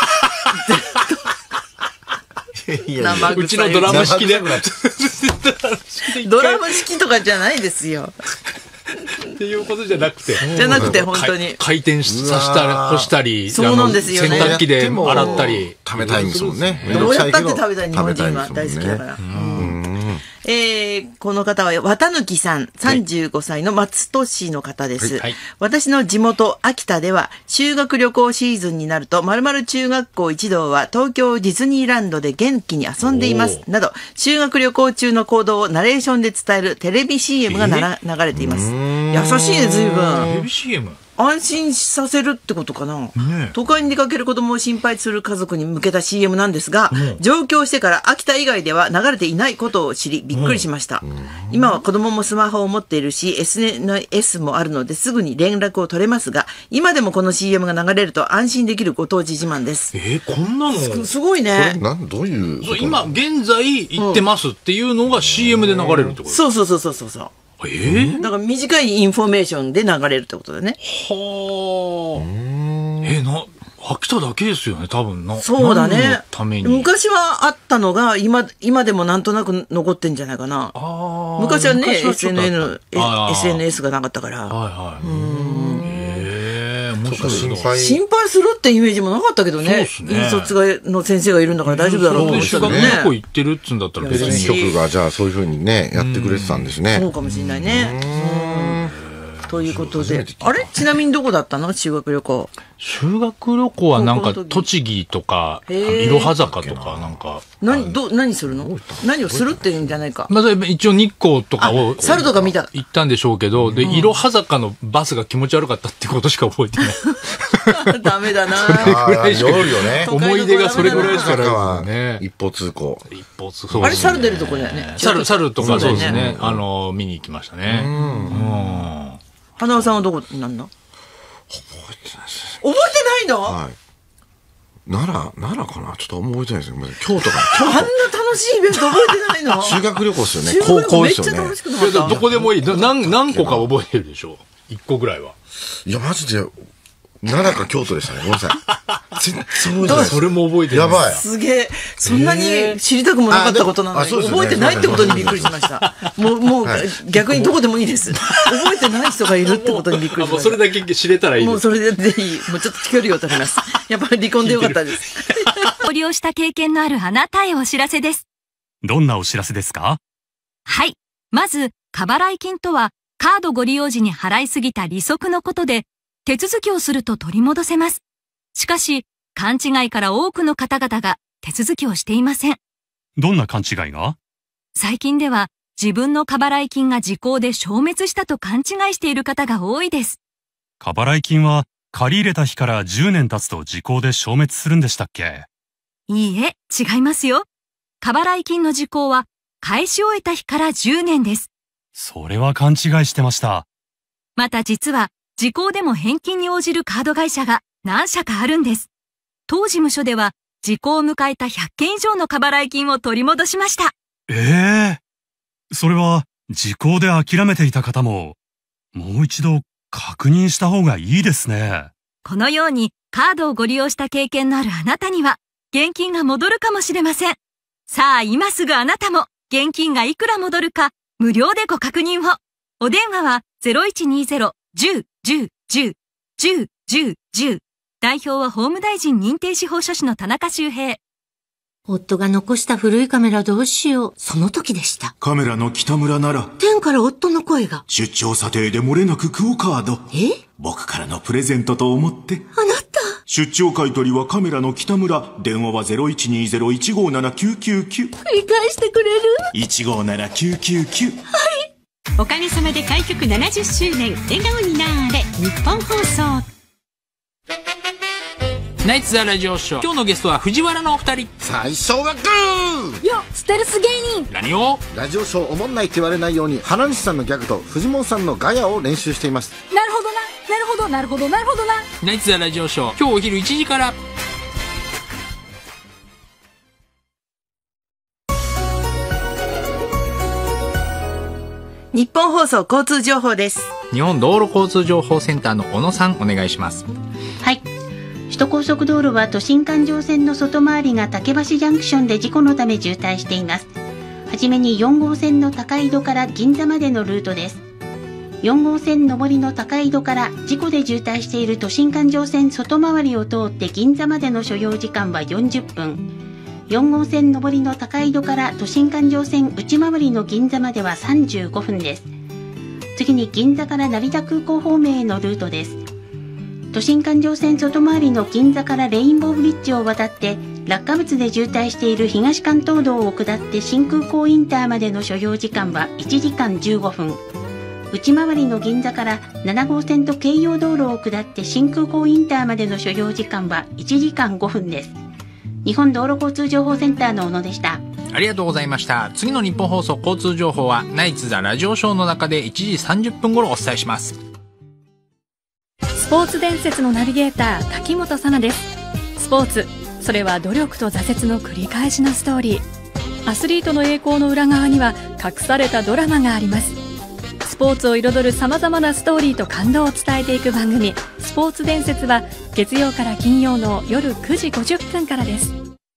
うちのドラム式で。 ドラム式とかじゃないですよ。 っていうことじゃなくて。 じゃなくて、本当に。 回転させたり、干したり、 そうなんですよね。 洗濯機で洗ったり。 食べたいんですもんね。 どうやったって食べたい日本人は大好きだから。えー、この方は、綿貫さん、さんじゅうごさいの松戸市の方です。はいはい、私の地元、秋田では、修学旅行シーズンになると、〇〇中学校一同は東京ディズニーランドで元気に遊んでいます。など、修学旅行中の行動をナレーションで伝えるテレビ シーエム がなら流れています。優しいね、随分。 テレビ シーエム？ 安心させるってことかな、ね、都会に出かける子供を心配する家族に向けた シーエム なんですが、うん、上京してから秋田以外では流れていないことを知りびっくりしました、うん、今は子供もスマホを持っているし エスエヌエス もあるのですぐに連絡を取れますが、今でもこの シーエム が流れると安心できるご当地自慢です。 えー、こんなのす, すごいね。 なんどういうそう今現在行ってますっていうのが シーエム で流れるってこと、うん、 そうそうそうそうそう。 えー、 だから短いインフォメーションで流れるってことだね。 はあ。えー、な、秋田だけですよね、多分な。 そうだね。 ために昔はあったのが、今、今でもなんとなく残ってんじゃないかな。あ昔はね、エスエヌエヌ、エスエヌエス がなかったから。はいはい。うんへー、面白い。心配。 心配するってイメージもなかったけどね。そうですね。引率がの先生がいるんだから大丈夫だろうと思ったけどね。 どこ行ってるっつうんだったら別に局がじゃあそういうふうにね、やってくれてたんですね。 そうかもしれないね。ということで、あれちなみにどこだったの修学旅行。 修学旅行はなんか栃木とか、いろは坂とかなんか。 何、ど、何するの何をするっていうんじゃないか。 まあ一応日光とかを。 猿とか見た。 行ったんでしょうけど、で、いろは坂のバスが気持ち悪かったってことしか覚えてない。 ダメだな思い出がそれぐらいしかないね。 一方通行。 一方通行。 あれ猿出るとこだよね。 猿、猿とかそうですね。あの、見に行きましたね。うん。 花輪さんはどこなんだ？ 覚えてないです。 覚えてないの？ はい。奈良、奈良かなちょっと覚えてないですね。京都かな。あんな楽しいイベント覚えてないの？ 修学旅行ですよね。高校ですよね。 めっちゃ楽しくなかった。 どこでもいい。何、何個か覚えてるでしょう。一個ぐらいは。 いや、マジで、奈良か京都でしたね。ごめんなさい。全然覚えてない。 それも覚えてない。 やばい。 すげえ。そんなに知りたくもなかったことなのに、覚えてないってことにびっくりしました。もう、もう、逆にどこでもいいです。覚えてない人がいるってことにびっくりしました。もうそれだけ知れたらいいです。 もうそれでぜひ、もうちょっと距離を取ります。やっぱり離婚でよかったです。 ご利用した経験のあるあなたへお知らせです。 どんなお知らせですか？ はい。まず、過払い金とは、カードご利用時に払いすぎた利息のことで、手続きをすると取り戻せます。しかし、勘違いから多くの方々が手続きをしていません。 どんな勘違いが？ 最近では、自分の過払い金が時効で消滅したと勘違いしている方が多いです。 過払い金は、借り入れた日からじゅうねん経つと時効で消滅するんでしたっけ？ いいえ、違いますよ。過払い金の時効は、返し終えた日からじゅうねんです。 それは勘違いしてました。 また実は、時効でも返金に応じるカード会社が何社かあるんです。当事務所では、時効を迎えたひゃっけん以上の過払い金を取り戻しました。 ええー、それは、時効で諦めていた方も、もう一度確認した方がいいですね。 このように、カードをご利用した経験のあるあなたには、現金が戻るかもしれません。さあ、今すぐあなたも、現金がいくら戻るか、無料でご確認を。お電話は ゼロいちにゼロ いち ゼロ ゼロ ゼロ ゼロ ゼロ ゼロ。代表は法務大臣認定司法書士の田中修平。 夫が残した古いカメラどうしよう。その時でした。 カメラの北村なら。 天から夫の声が。 出張査定で漏れなくクオカード。 え？ 僕からのプレゼントと思って。 あなた。 出張買取はカメラの北村。電話は ゼロいちにゼロ いちごなな きゅうきゅうきゅう。 繰り返してくれる？ いちごなな きゅうきゅうきゅう。 はい。 おかげさまで開局ななじゅっしゅうねん。笑顔になーれ。日本放送。 ナイツザラジオショー。今日のゲストは藤原のお二人。 最初はグーよステルス芸人。 何を？ ラジオショーおもんないって言われないように原西さんのギャグと藤本さんのガヤを練習しています。 なるほどななるほどなるほどなるほどな。 ナイツザラジオショー、今日お昼いちじから。 日本放送交通情報です。 日本道路交通情報センターの小野さん、お願いします。 はい。首都高速道路は都心環状線の外回りが竹橋ジャンクションで事故のため渋滞しています。はじめによん号線の高井戸から銀座までのルートです。よん号線上りの高井戸から事故で渋滞している都心環状線外回りを通って銀座までの所要時間はよんじゅっぷん。よん号線上りの高井戸から都心環状線内回りの銀座まではさんじゅうごふんです。次に銀座から成田空港方面へのルートです。都心環状線外回りの銀座からレインボーブリッジを渡って落下物で渋滞している東関東道を下って新空港インターまでの所要時間はいちじかんじゅうごふん。内回りの銀座からなな号線と京葉道路を下って新空港インターまでの所要時間はいちじかんごふんです。日本道路交通情報センターの小野でした。 ありがとうございました。次の日本放送交通情報はナイツザラジオショーの中でいちじさんじゅっぷん頃お伝えします。 スポーツ伝説のナビゲーター滝本紗奈です。スポーツ、それは努力と挫折の繰り返しのストーリー。アスリートの栄光の裏側には隠されたドラマがあります。スポーツを彩る様々なストーリーと感動を伝えていく番組、スポーツ伝説は月曜から金曜の夜くじごじゅっぷんからです。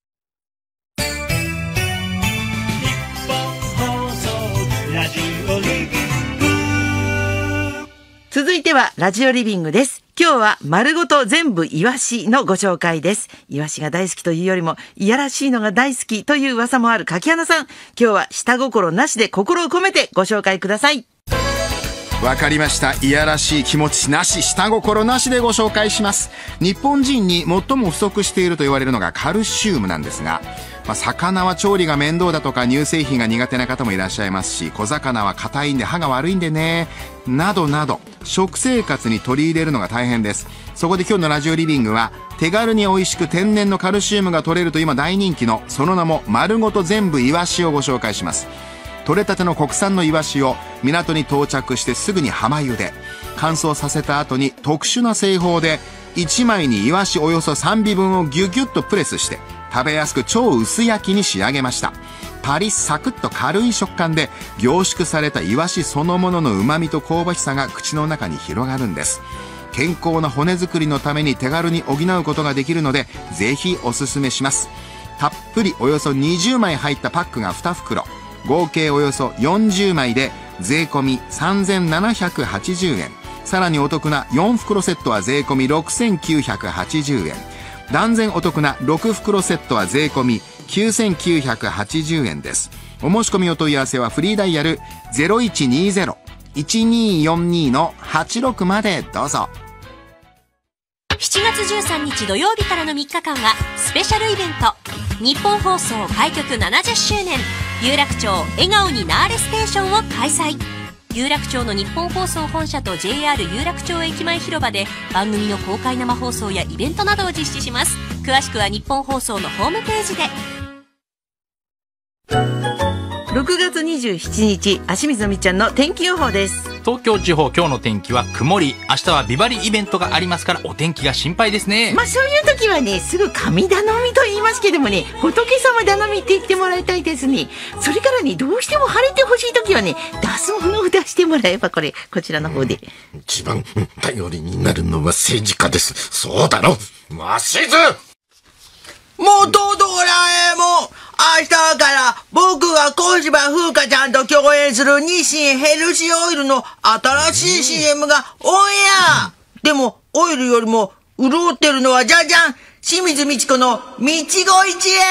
続いてはラジオリビングです。今日は丸ごと全部イワシのご紹介です。イワシが大好きというよりもいやらしいのが大好きという噂もある柿花さん、今日は下心なしで心を込めてご紹介ください。 わかりました。いやらしい気持ちなし、下心なしでご紹介します。日本人に最も不足していると言われるのがカルシウムなんですが、まあ、魚は調理が面倒だとか乳製品が苦手な方もいらっしゃいますし、小魚は硬いんで歯が悪いんでね、などなど食生活に取り入れるのが大変です。そこで今日のラジオリビングは手軽に美味しく天然のカルシウムが取れると今大人気のその名も丸ごと全部イワシをご紹介します。取れたての国産のイワシを港に到着してすぐに浜茹で、乾燥させた後に特殊な製法でいちまいにイワシおよそさんびぶんをギュギュッとプレスして食べやすく超薄焼きに仕上げました。パリッサクッと軽い食感で凝縮されたイワシそのものの旨味と香ばしさが口の中に広がるんです。健康な骨作りのために手軽に補うことができるのでぜひおすすめします。たっぷりおよそにじゅうまい入ったパックがにふくろ、合計およそよんじゅうまいで税込みさんぜんななひゃくはちじゅうえん。さらにお得なよんふくろセットは税込みろくせんきゅうひゃくはちじゅうえん。 断然お得なろく袋セットは税込みきゅうせんきゅうひゃくはちじゅうえんです。お申し込みお問い合わせはフリーダイヤル ゼロいちにゼロ いちによんに のはちろくまでどうぞ。 しちがつじゅうさんにち土曜日からのみっかかんはスペシャルイベント日本放送開局ななじゅっしゅうねん有楽町笑顔になーれステーションを開催。有楽町の日本放送本社と ジェイアール 有楽町駅前広場で番組の公開生放送やイベントなどを実施します。詳しくは日本放送のホームページで。 ろくがつにじゅうしちにち、足水のみっちゃんの天気予報です。 東京地方、今日の天気は曇り。明日はビバリイベントがありますからお天気が心配ですね。 まあそういう時はね、すぐ神頼みと言いますけどもね、仏様頼みって言ってもらいたいですね。それからね、どうしても晴れてほしい時はね、出すものを出してもらえば、これこちらの方で、 うん、一番頼りになるのは政治家です。そうだろマシズ。 元ドラえもん、明日から僕が小芝風花ちゃんと共演する日清ヘルシーオイルの新しい シーエム がオンエア。でもオイルよりも潤ってるのはじゃじゃん、清水美智子のみちご一会。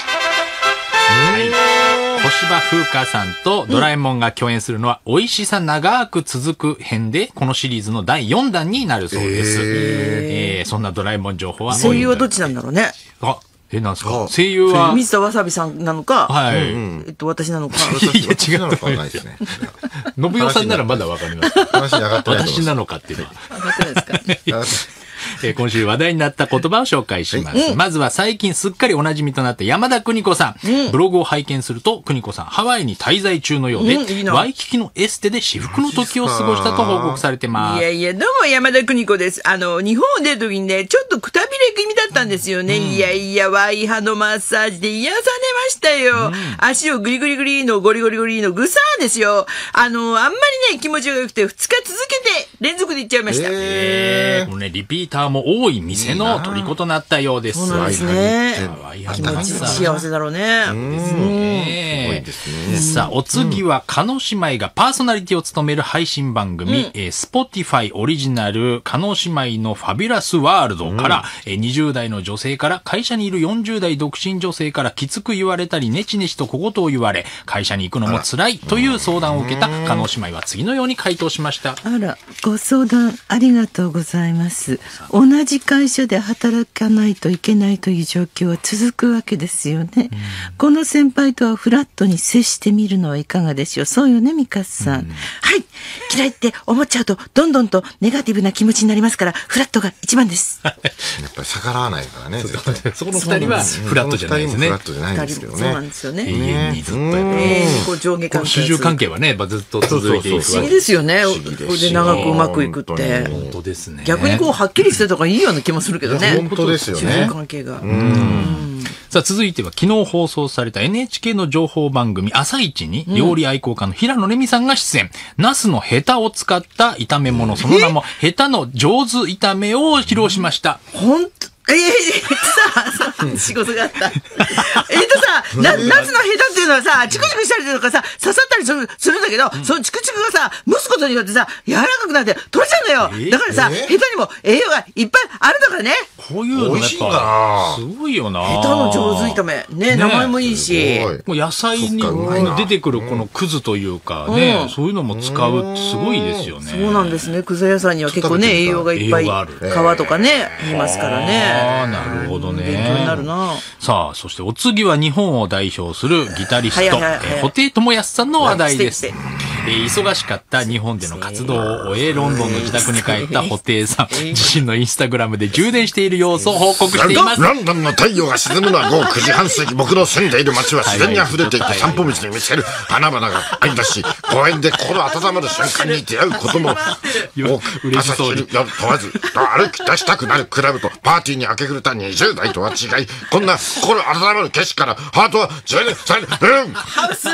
小芝風花さんとドラえもんが共演するのは、美味しさ長く続く編で、このシリーズのだいよんだんになるそうです。えー、そんなドラえもん情報は。 声優はどっちなんだろうね。 あ、え、なんですか声優は。 水田わさびさんなのか、 はい。 えっと、私なのか。 いや、違うのかないですね。信代さんならまだわかります。私なのかっていうのは。 上がってないですかえー、今週話題になった言葉を紹介します。はい、まずは最近すっかりお馴染みとなった山田邦子さん。うん、ブログを拝見すると、邦子さん、ハワイに滞在中のようで、うん、いいワイキキのエステで至福の時を過ごしたと報告されてます。 いやいや、どうも山田邦子です。あの、日本を出る時にね、ちょっとくたびれ気味だったんですよね。うん、いやいや、ワイ派のマッサージで癒されましたよ。うん、足をグリグリグリのゴリゴリゴリのグサーですよ。あの、あんまりね、気持ちが良くてふつか続けて連続で行っちゃいました。 えー、もうね、リピーターも多い店の虜となったようです。 そうなんですね。気持ち幸せだろうね。 ですね。すごいですね。さあ、お次は、叶姉妹がパーソナリティを務める配信番組、うん、えー、Spotify オリジナル、叶姉妹のファビュラスワールドから、うん、えー、にじゅう代の女性から、会社にいるよんじゅう代独身女性からきつく言われたり、ネチネチと小言を言われ、会社に行くのも辛いという相談を受けた叶姉妹は次のように回答しました。 あら、ご相談ありがとうございます。同じ会社で働かないといけないという状況は続くわけですよね。うん、この先輩とはフラットに接してみるのはいかがでしょう。そうよね、ミカさん。うん、はい。嫌いって思っちゃうとどんどんとネガティブな気持ちになりますから、フラットが一番です。 やっぱり逆らわないからね。 そこの二人はフラットじゃないですね。 フラットじゃないんですけどね。 そうなんですよね。 永遠にずっとやっぱり、 こう上下関係、 主従関係はね、ずっと続いていくわけ。 不思議ですよね。これで長くうまくいくって。 本当ですね。 逆にこうはっきりしてとかいいような気もするけどね。 本当ですよね。 関係が。 さあ続いては昨日放送された エヌエイチケー の情報番組朝一に料理愛好家の平野レミさんが出演。ナスのヘタを使った炒め物、その名もヘタの上手炒めを披露しました。 本当ええー、さ、仕事があった。えっとさ、な、ナスのヘタっていうのはさ、チクチクしたりとかさ、刺さったりする、するんだけど、うん、そのチクチクがさ、蒸すことによってさ、柔らかくなって取れちゃうんだよ。だからさ、えー、ヘタにも栄養がいっぱいあるんだからね。 こういうのやっぱ、すごいよな。 ヘタの上手炒め。ね、名前もいいし。 もう野菜に出てくるこのくずというかね、うん、そういうのも使うってすごいですよね。 そうなんですね。くず野菜には結構ね、栄養がいっぱい、皮とかね、ありますからね。 ああ、なるほどね。 勉強になるな。 さあ、そしてお次は日本を代表するギタリスト、はいはいはい、えー、布袋寅泰さんの話題です。えー、忙しかった日本での活動を終え、ロンドンの自宅に帰った布袋さん、自身のインスタグラムで充電している様子を報告しています。 ロンドンの太陽が沈むのは午後くじはん過ぎ、僕の住んでいる街は自然に溢れていて、散歩道に見せる花々が愛だし、公園で心温まる瞬間に出会うことも多く、朝昼夜問わず歩き出したくなるクラブとパーティーに明け暮れたにじゅう代とは違い、こんな心温まる景色からハートは充電される。 ハウス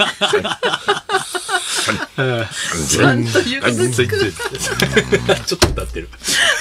ちゃんと言うついてる。ちょっと歌ってる。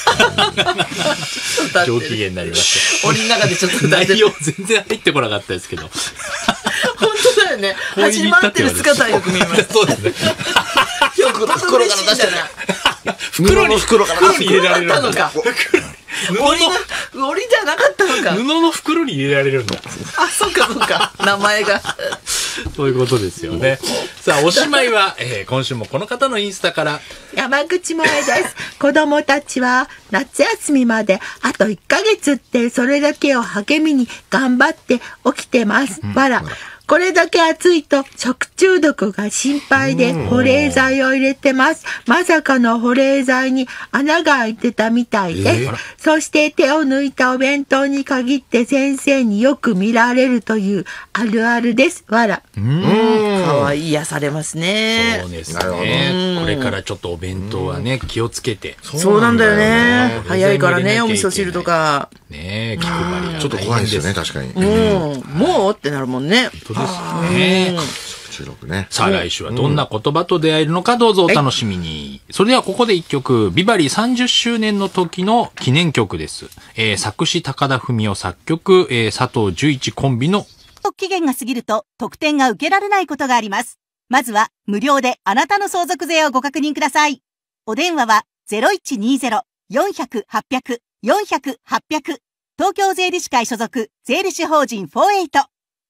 上機嫌になりました。 檻の中でちょっと歌ってる。 内容全然入ってこなかったですけど。 本当だよね。始まってる姿はよく見えます。 そうですね。 よく袋から出してるな。 袋に袋から入れられるのか。 布の、 折りが、折りじゃなかったのか。 布の袋に入れられるんだ。 あ、そうかそうか。名前が。 そういうことですよね。さあ、おしまいは、えー、今週もこの方のインスタから。 山口萌です。子供たちは夏休みまであといっかげつってそれだけを励みに頑張って起きてます。わら。これだけ暑いと食中毒が心配で保冷剤を入れてます。まさかの保冷剤に穴が開いてたみたいです。えー、そして手を抜いたお弁当に限って先生によく見られるというあるあるです。わら。 うん。かわいい、癒されますね。 そうですね。これからちょっとお弁当はね、気をつけて。 そうなんだよね。早いからね、お味噌汁とか。 ねえ、気配りが。 ちょっと怖いですよね、確かに。 うん。もうってなるもんね。 ですね。 収録ね。 さあ来週はどんな言葉と出会えるのかどうぞお楽しみに。はい、それではここで一曲、ビバリーさんじゅっしゅうねんの時の記念曲です。えー、作詞高田文夫作曲、えー、佐藤十一コンビの。 期限が過ぎると特典が受けられないことがあります。まずは無料であなたの相続税をご確認ください。お電話は ゼロいちにゼロ よんゼロ はっぴゃく よんゼロ はっぴゃく 東京税理士会所属税理士法人フォーエイト。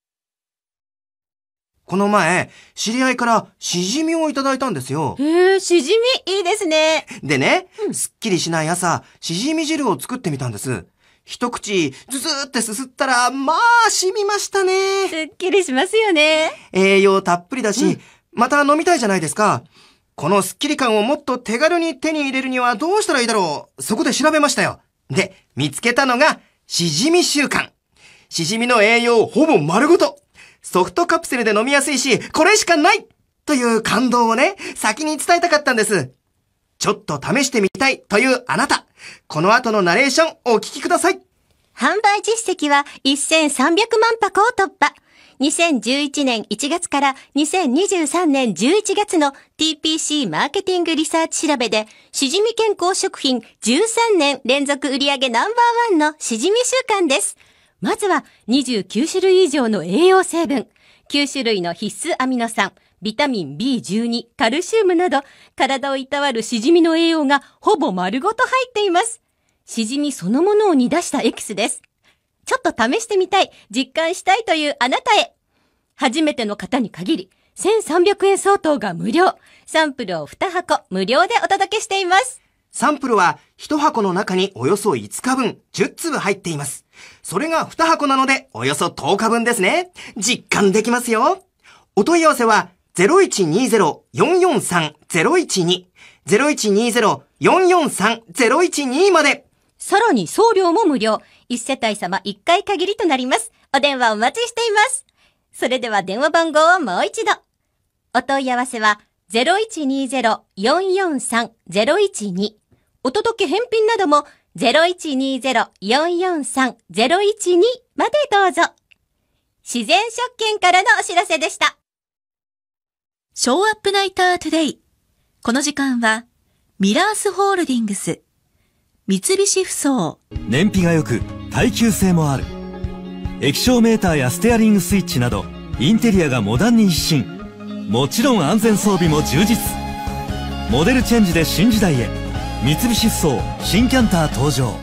この前、知り合いからしじみをいただいたんですよ。 へえ、しじみいいですね。 でね、うん、すっきりしない朝、しじみ汁を作ってみたんです。一口、ずずーってすすったら、まあ、染みましたね。 すっきりしますよね。 栄養たっぷりだし、うん、また飲みたいじゃないですか。このすっきり感をもっと手軽に手に入れるにはどうしたらいいだろう。そこで調べましたよ。で、見つけたのが、しじみ習慣。しじみの栄養ほぼ丸ごと。ソフトカプセルで飲みやすいし、これしかないという感動をね、先に伝えたかったんです。ちょっと試してみたいというあなた。この後のナレーションお聞きください。 販売実績はせんさんびゃくまんぱこを突破。にせんじゅういちねんいちがつからにせんにじゅうさんねんじゅういちがつの ティーピーシー マーケティングリサーチ調べで、しじみ健康食品じゅうさんねん連続売上ナンバーワンのしじみ習慣です。まずはにじゅうきゅうしゅるい以上の栄養成分、きゅうしゅるいの必須アミノ酸、ビタミン ビーじゅうに、カルシウムなど、体をいたわるしじみの栄養がほぼ丸ごと入っています。しじみそのものを煮出したエキスです。ちょっと試してみたい、実感したいというあなたへ。初めての方に限り、せんさんびゃくえん相当が無料。サンプルをにはこ無料でお届けしています。 サンプルはいち箱の中におよそいつかぶん、じゅっつぶ入っています。それがに箱なのでおよそとおかぶんですね。実感できますよ。お問い合わせは ゼロいちにゼロ よんよんさん ゼロいちに ゼロいちにゼロ よんよんさん ゼロいちに まで。 さらに送料も無料。いち世帯様いっかい限りとなります。お電話お待ちしています。それでは電話番号をもう一度。お問い合わせは ゼロいちにゼロ よんよんさん ゼロいちに。お届け返品なども ゼロいちにゼロ よんよんさん ゼロいちに までどうぞ。自然食券からのお知らせでした。 ショーアップナイタートゥデイ。この時間はミラースホールディングス、三菱ふそう。 燃費が良く耐久性もある。液晶メーターやステアリングスイッチなどインテリアがモダンに一新。もちろん安全装備も充実。モデルチェンジで新時代へ。三菱ふそう新キャンター登場。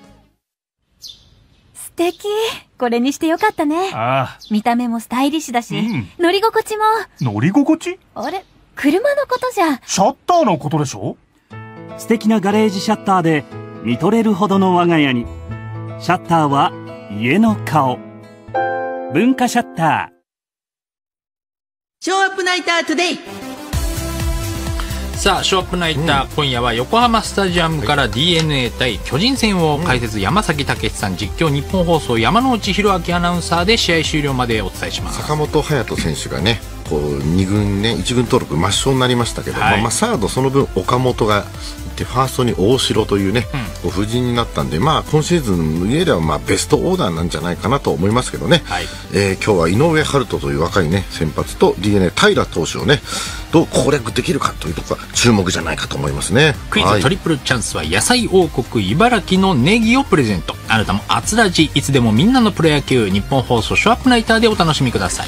素敵。これにしてよかったね。 ああ、 見た目もスタイリッシュだし、うん、乗り心地も。 乗り心地？ あれ、車のことじゃ。 シャッターのことでしょ？ 素敵なガレージシャッターで見とれるほどの我が家に。シャッターは家の顔。文化シャッター。 ショーアップナイタートゥデイ。 さあショーアップナイター、うん、今夜は横浜スタジアムから ディーエヌエー 対巨人戦を解説、うん、山崎武さん、実況日本放送山内弘明アナウンサーで試合終了までお伝えします。 坂本勇人選手がね、こうに軍ねいち軍登録抹消になりましたけど、はい、まあ、サードその分岡本がいてファーストに大城というね、うん、布陣になったんで、まあ、今シーズンの家ではまあベストオーダーなんじゃないかなと思いますけどね、はい、えー、今日は井上温人という若い、ね、先発と ディーエヌエー 平投手をねどう攻略できるかというところが注目じゃないかと思いますね。 クイズ、はい、トリプルチャンスは野菜王国茨城のネギをプレゼント。あなたもあつらじいつでもみんなのプロ野球日本放送ショーアップナイターでお楽しみください。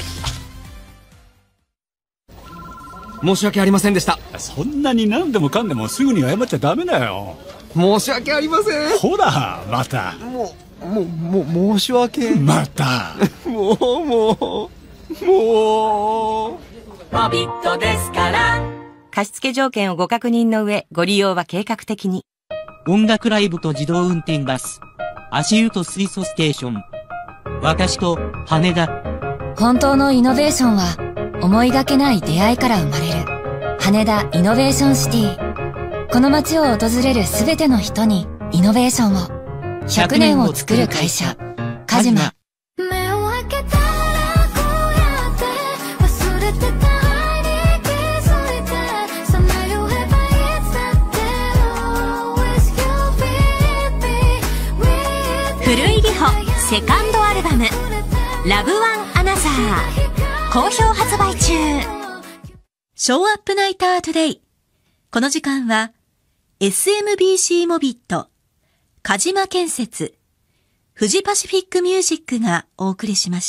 申し訳ありませんでした。 そんなに何でもかんでもすぐに謝っちゃダメだよ。 申し訳ありません。 ほら、また。 もう、もう、もう、申し訳。 また。 もう、もう、もう。 モビットですから。貸付条件をご確認の上、ご利用は計画的に。 音楽ライブと自動運転バス。足湯と水素ステーション。私と羽田。 本当のイノベーションは思いがけない出会いから生まれる。羽田イノベーションシティ。この街を訪れるすべての人にイノベーションを。ひゃくねんを作る会社。カジマ。目を開けたらこうやって忘れてた愛に気づいてさまよえばいつだって Always you'll be me。 古井里穂セカンドアルバムラブワンアナザー好評発売中。 ショーアップナイタートゥデイ。この時間は エスエムビーシー モビット、鹿島建設、フジパシフィックミュージックがお送りしました。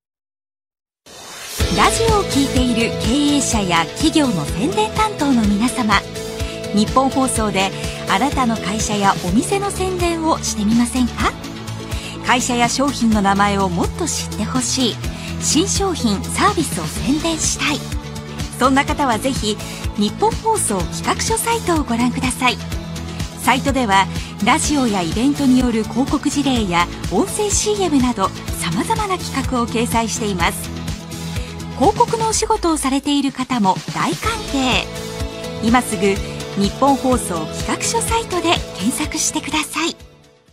ラジオを聴いている経営者や企業の宣伝担当の皆様、日本放送であなたの会社やお店の宣伝をしてみませんか？会社や商品の名前をもっと知ってほしい、新商品サービスを宣伝したい、そんな方はぜひ日本放送企画書サイトをご覧ください。サイトではラジオやイベントによる広告事例や音声 シーエム などさまざまな企画を掲載しています。広告のお仕事をされている方も大歓迎。今すぐ日本放送企画書サイトで検索してください。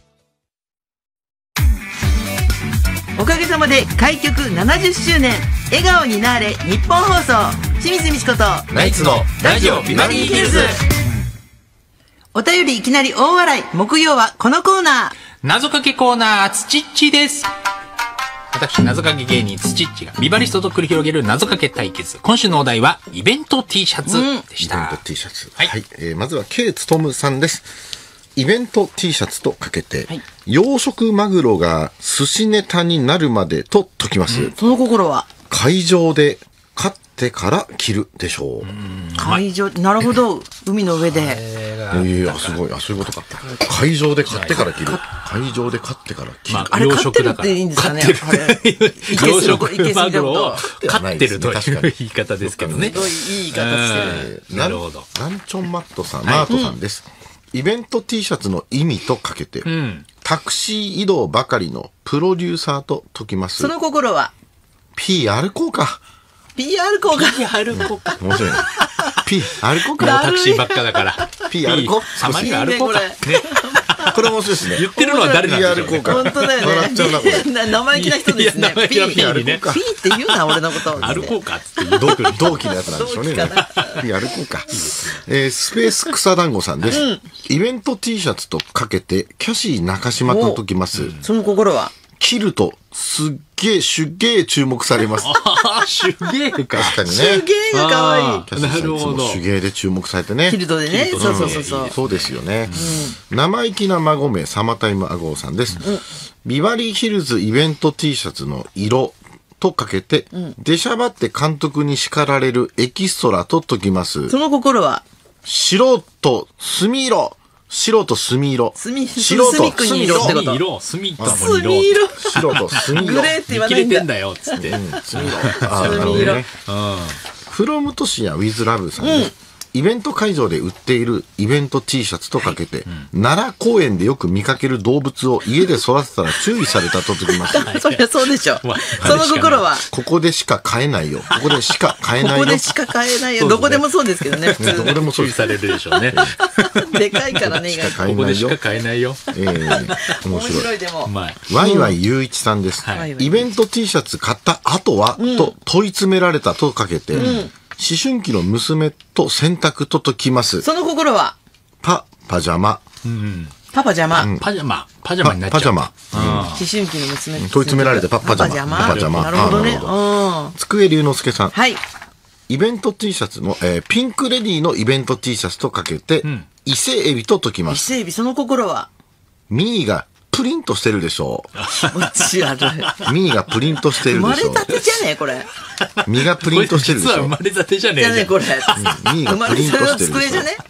おかげさまで開局ななじゅっしゅうねん、笑顔になれ日本放送、清水美智子とナイツのラジオビバリーヒルズ。 お便りいきなり大笑い。木曜はこのコーナー、 謎かけコーナー、つちっちです。私謎かけ芸人つちっちがビバリストと繰り広げる謎かけ対決。今週のお題はイベント T シャツでした。 イベント T シャツ、はい、はい、えー、まずは K つとむさんです。イベント T シャツとかけて、はい、養殖マグロが寿司ネタになるまでと解きます、うん、 その心は海上で飼ってから着るでしょう。 海上、なるほど。海の上で、 いや、すごい。あ、そういうことか。海上で飼ってから着る。海上で飼ってから着る、まあ、 あれ飼ってるっていいんですかね。 養殖マグロを飼ってるという言い方ですけどね。 すごいいい言い方してる。 なるほど。ランチョンマットさん、マートさんです。イベント T シャツの意味とかけて、うん、タクシー移動ばかりのプロデューサーと解きます。 その心はピーアール 効果。 ピーアール 効果。 ピーアール 効果。 面白いね。P、アール 効果。 タクシーばっかだから。 P、アール 効果。 たまにはアル効果。 これ面白いですね。 言ってるのは誰なんでしょうね。 ピーアール 効果。 本当だよね。 笑っちゃうな、これ。 生意気な人ですね。 P、P にね。 P って言うな、俺のこと。 アル効果っつって同期のやつなんでしょうね。P、アール 効果。えー、スペース草団子さんです。イベント T シャツとかけて、キャシー中島と解きます。 その心は着ると、すっげえ、すっげえ注目されます。 ああ、手芸か。 確かにね。 手芸が可愛い。 なるほど。手芸で注目されてね。 キルトでね。そうそうそうそう。 そうですよね。生意気な孫め、サマタイムアゴーさんです。ビバリーヒルズイベント T シャツの色とかけて、出しゃばって監督に叱られるエキストラと解きます。 その心は白と墨色。白と墨色。 墨、白と墨色ってこと。 色、墨と墨色。 白と墨色。 グレーって言わないんだ。 見切れてんだよ、つって。 墨色。墨色。フロムトシヤウィズラブさんで、イベント会場で売っているイベント T シャツとかけて、奈良公園でよく見かける動物を家で育てたら注意されたと解きます。 そりゃそうでしょ。その心はここでしか買えないよ。ここでしか買えないよ。 ここでしか買えないよ。どこでもそうですけどね。普通どこでもそう注意されるでしょうね。 でかいからね、意外と。 ここでしか買えないよ。 ええ、面白い。 でも。 ワイワイゆういちさんです。イベント T シャツ買った後はと問い詰められたとかけて、思春期の娘と洗濯と解きます。 その心はパ、パジャマ。 パパジャマ。 パジャマ。パジャマになっちゃう。 パジャマ。 思春期の娘。問い詰められてパパジャマ。パパジャマ。 なるほどね。 つくえ龍之介さん。 はい。 イベント T シャツの、えー、ピンクレディーのイベント T シャツとかけて、伊勢エビと解きます。 伊勢エビ、その心はミーがプリントしてるでしょう。 気持ち悪い。 ミーがプリントしてるでしょう。 生まれたてじゃねえこれ。 ミーがプリントしてるでしょう。 実は生まれたてじゃねえ。 じゃねえこれ。 ミーがプリントしてるでしょう。 机じゃね。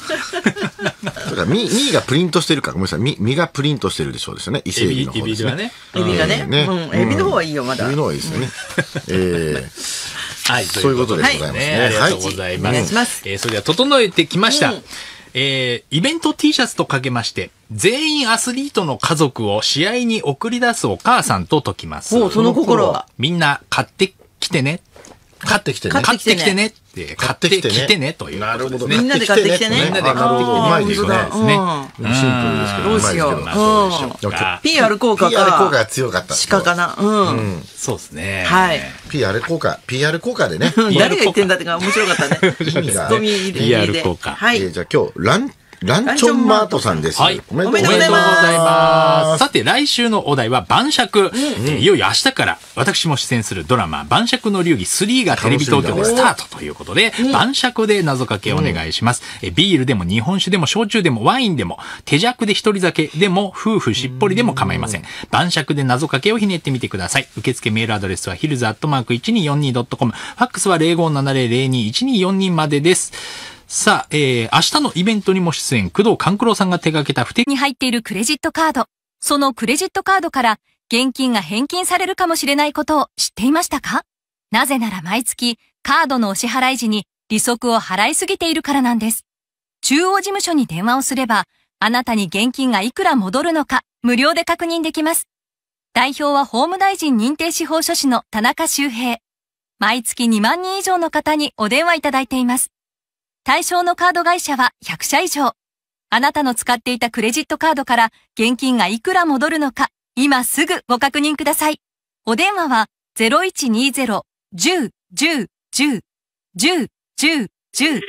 だから身、身がプリントしてるか、ごめんなさい。身、身がプリントしてるでしょうですよね。伊勢海老の方ですね。 エビがね。 エビがね。 ねうん。エビの方はいいよ、まだ。 エビの方がいいですよね。ええ。はい。そういうことでございますね。 ありがとうございます。お願いします。えそれでは整えてきました。えー、イベント T シャツとかけまして、全員アスリートの家族を試合に送り出すお母さんと解きます。 おその心は。 みんな買ってきてね。 買ってきてね。 買ってきてねって、買ってきてねということですね。 みんなで買ってきてね。 みんなで買ってきてね。 うまいですね。 ね。 シンプルですけど。 どうしよう。ピーアール 効果か。 ピーアール 効果が強かった。 鹿かな。うん。そうですね。 はい。 ピーアール 効果、ピーアール 効果でね。 誰が言ってんだってか面白かったね。ツッコミ入れて。 ピーアール 効果。 はい。 じゃあ今日、ラン、ランチョンマートさんです。 はい。 おめでとうございます。さて、来週のお題は晩酌。いよいよ明日から私も出演するドラマ、晩酌の流儀スリーがテレビ東京でスタートということで、晩酌で謎かけお願いします。ビールでも日本酒でも焼酎でもワインでも、手酌で一人酒でも夫婦しっぽりでも構いません。晩酌で謎かけをひねってみてください。受付メールアドレスはヒルズアットマーク いちにーよんにードットコム。ファックスは ゼロごーななゼロ ゼロにーいちにーよんにー までです。さあ、えー、明日のイベントにも出演、工藤官九郎さんが手掛けた不定に入っているクレジットカード。そのクレジットカードから現金が返金されるかもしれないことを知っていましたか？なぜなら毎月カードのお支払い時に利息を払いすぎているからなんです。中央事務所に電話をすれば、あなたに現金がいくら戻るのか無料で確認できます。代表は法務大臣認定司法書士の田中修平。毎月にまんにん以上の方にお電話いただいています。対象のカード会社はひゃくしゃ以上。あなたの使っていたクレジットカードから現金がいくら戻るのか、今すぐご確認ください。お電話は ゼロいちにゼロ じゅう じゅう じゅう じゅう じゅう じゅう。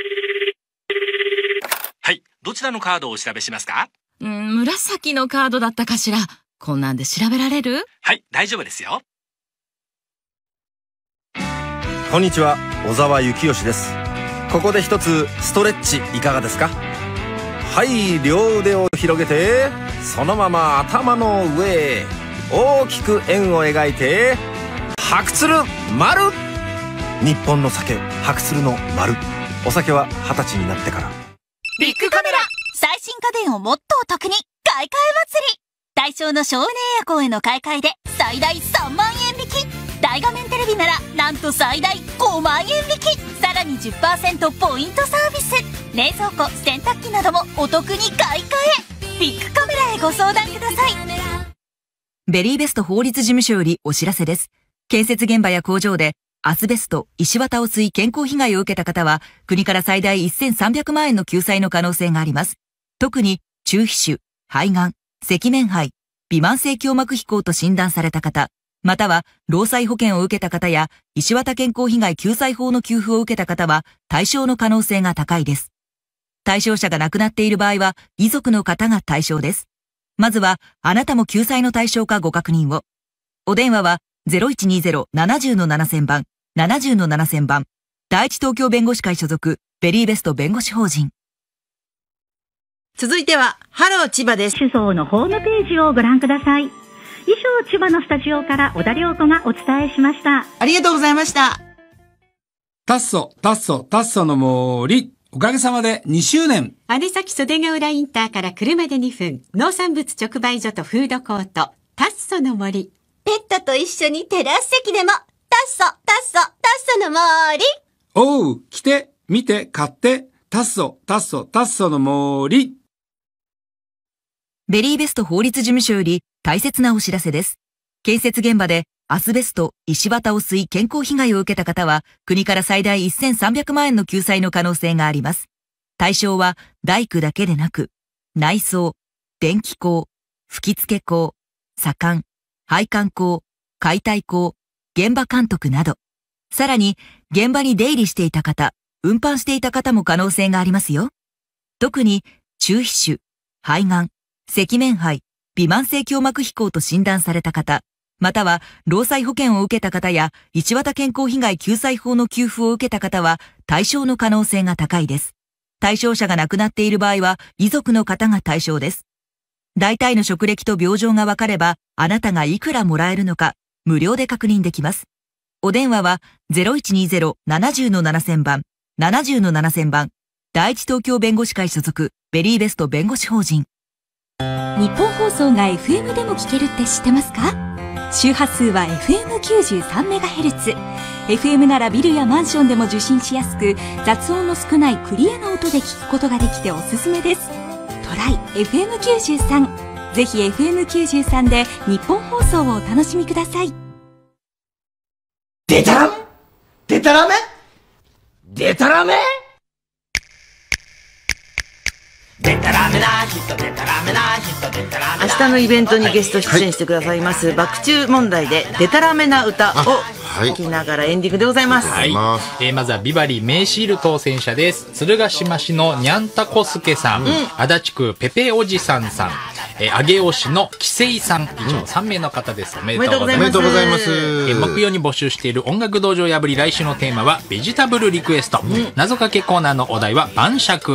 はい、どちらのカードをお調べしますか？ うーん、紫のカードだったかしら。こんなんで調べられる？ はい、大丈夫ですよ。 こんにちは、小沢幸義です。ここで一つストレッチいかがですか？はい、両腕を広げてそのまま頭の上へ大きく円を描いて白鶴丸。日本の酒白鶴の丸。お酒は二十歳になってから。 ビッグカメラ最新家電をもっとお得に買い替え祭り。対象の省エネエアコンへの買い替えで最大さんまんえん引き。大画面テレビならなんと最大ごまんえん引き。さらに じゅっパーセント ポイントサービス。冷蔵庫、洗濯機などもお得に買い替え。ビッグカメラへご相談ください。 ベリーベスト法律事務所よりお知らせです。建設現場や工場でアスベスト、石綿を吸い健康被害を受けた方は国から最大せんさんびゃくまんえんの救済の可能性があります。特に中皮腫、肺がん、赤面肺、微慢性胸膜飛行と診断された方、または労災保険を受けた方や石綿健康被害救済法の給付を受けた方は対象の可能性が高いです。対象者が亡くなっている場合は遺族の方が対象です。まずはあなたも救済の対象かご確認を。お電話は ゼロいちにゼロ ななゼロ ななせんばん、ななゼロ ななせんばん、第一東京弁護士会所属ベリーベスト弁護士法人。 続いてはハロー千葉です。 酒造のホームページをご覧ください。以上、千葉のスタジオから小田良子がお伝えしました。 ありがとうございました。 タッソ、タッソ、タッソの森。おかげさまでにしゅうねん。 姉崎袖ヶ浦インターから車でにふん。農産物直売所とフードコート。タッソの森。 ペットと一緒にテラス席でも。タッソ、タッソ、タッソの森。 おう、来て、見て、買って。タッソ、タッソ、タッソの森。 ベリーベスト法律事務所より大切なお知らせです。建設現場でアスベスト、石綿を吸い健康被害を受けた方は国から最大せんさんびゃくまんえんの救済の可能性があります。対象は大工だけでなく内装、電気工、吹付工、左官、配管工、解体工、現場監督など、さらに現場に出入りしていた方、運搬していた方も可能性がありますよ。特に中皮腫、肺がん、赤面肺、微慢性胸膜飛行と診断された方、または労災保険を受けた方や石綿健康被害救済法の給付を受けた方は対象の可能性が高いです。対象者が亡くなっている場合は遺族の方が対象です。大体の職歴と病状が分かればあなたがいくらもらえるのか無料で確認できます。お電話は ゼロいちにゼロ ななゼロ のななせんばん、ななゼロのななせんばん、 第一東京弁護士会所属ベリーベスト弁護士法人。 日本放送が エフエム でも聞けるって知ってますか？周波数は エフエムきゅうじゅうさんメガヘルツ。エフエム ならビルやマンションでも受信しやすく、雑音の少ないクリアな音で聞くことができておすすめです。トライ エフエムきゅうじゅうさん。ぜひ エフエムきゅうじゅうさん で日本放送をお楽しみください。 デタラメデタラメデタラメデタラメな人、デタラメな人、デタラメな。 明日のイベントにゲスト出演してくださいます、はい、爆中問題でデタラメな歌を聴きながらエンディングでございます。 はい、えー、まずはビバリー名シール当選者です。鶴ヶ島市のにゃんたこすけさん、うん、足立区ペペおじさんさん、えー、上尾市の紀勢さん、以上さんめいの方です。おめでとうございます。 おめでとうございます。 えー、木曜に募集している音楽道場破り、来週のテーマはベジタブルリクエスト、うん、謎かけコーナーのお題は晩酌、うん、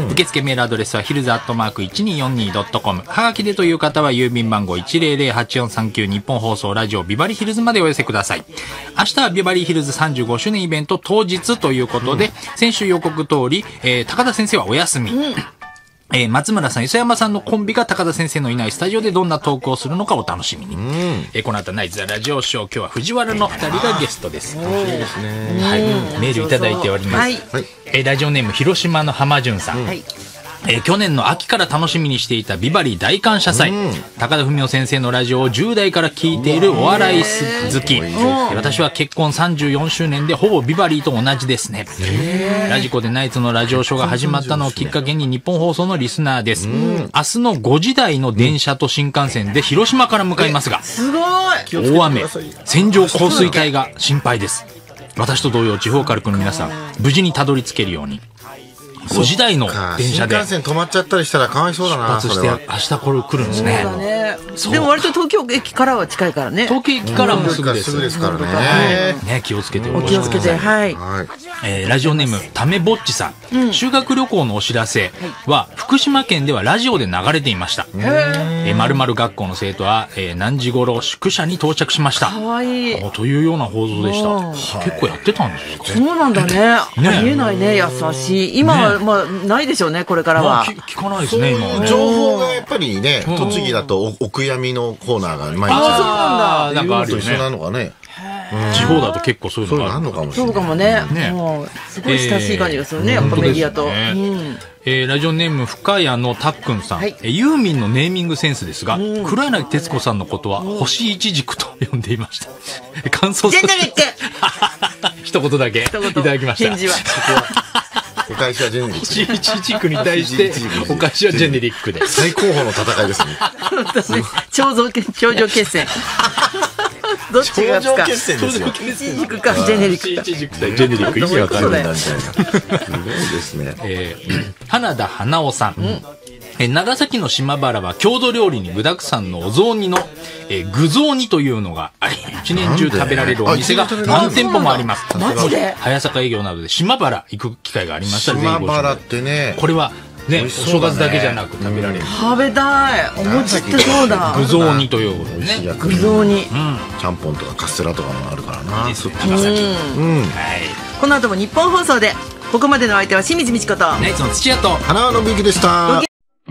受付メールアドレスはヒルズアットマーク いちにーよんにードットコム、 はがきでという方は郵便番号 いちゼロゼロはちよんさんきゅう 日本放送ラジオビバリーヒルズまでお寄せください。明日はビバリーヒルズさんじゅうごしゅうねんイベント当日ということで、うん、先週予告通り、えー、高田先生はお休み、うん、えー、松村さん、磯山さんのコンビが高田先生のいないスタジオでどんなトークをするのかお楽しみに。うん、えー、この後ナイツザラジオショー、今日は藤原のふたりがゲストです。楽しみですね。はい、メールいただいております。はい、えー、ラジオネーム広島の浜潤さん。はい、えー、去年の秋から楽しみにしていたビバリー大感謝祭、うん、高田文夫先生のラジオをじゅう代から聞いているお笑い好き、私は結婚さんじゅうよんしゅうねんでほぼビバリーと同じですね。ラジコでナイツのラジオショーが始まったのをきっかけに日本放送のリスナーです。うん、明日のごじ台の電車と新幹線で広島から向かいますが、 すごい大雨、線状降水帯が心配です。私と同様地方から来る皆さん、無事にたどり着けるように。ごじ台の電車で新幹線止まっちゃったりしたらかわいそうだな。 出発して明日これ来るんですね。 そうだね。でも割と東京駅からは近いからね。 東京駅からもすぐです。 すぐですからね。 はい、ね、気をつけてお気をつけて、はい。 えー、ラジオネームためぼっちさん、うん、修学旅行のお知らせは福島県ではラジオで流れていました。えー、〇〇学校の生徒は、えー、何時頃宿舎に到着しました。かわいい。というような報道でした。結構やってたんですか。 そうなんだね。ね、ありえないね、優しい。今は、ね、まあないでしょうね、これからは。 まあ、聞かないですね、今はね。 情報がやっぱりね、栃木だとお悔やみのコーナーが毎日ああ、なんかあるよね。 一緒なのかね。 地方だと結構そういうのがあるのかもしれない。 そうかもね。もうすごい親しい感じがするね、やっぱメディアと。 えー、ラジオネーム深谷のたっくんさん、はい、えー、ユーミンのネーミングセンスですが、うん、黒柳徹子さんのことは星一軸と呼んでいました。感想ジェネリック一言だけいただきました。 返事はお返しはジェネリック。 星一軸に対してお返しはジェネリックで最高峰の戦いですね。 頂上頂上決戦。どっちが頂上決戦ですよ。 一軸かジェネリックか。 一軸対ジェネリック意味わかんないみたいな。すごいですね。 えー、花田花夫さん。うん、え長崎の島原は郷土料理に具沢山のお雑煮の、えー、具雑煮というのがあり、一年中食べられるお店が何店舗もあります。 マジで早坂営業などで島原行く機会がありましたら、 島原ってね、 これはね、お正月だけじゃなく食べられる。 食べたい。お餅ってそうだ。 具雑煮ということでね。 具雑煮。 ちゃんぽんとかカステラとかもあるからな。 いいですよ、長崎。 この後も日本放送で、ここまでの相手は清水美智子とナイツの土屋と花輪のびきでした。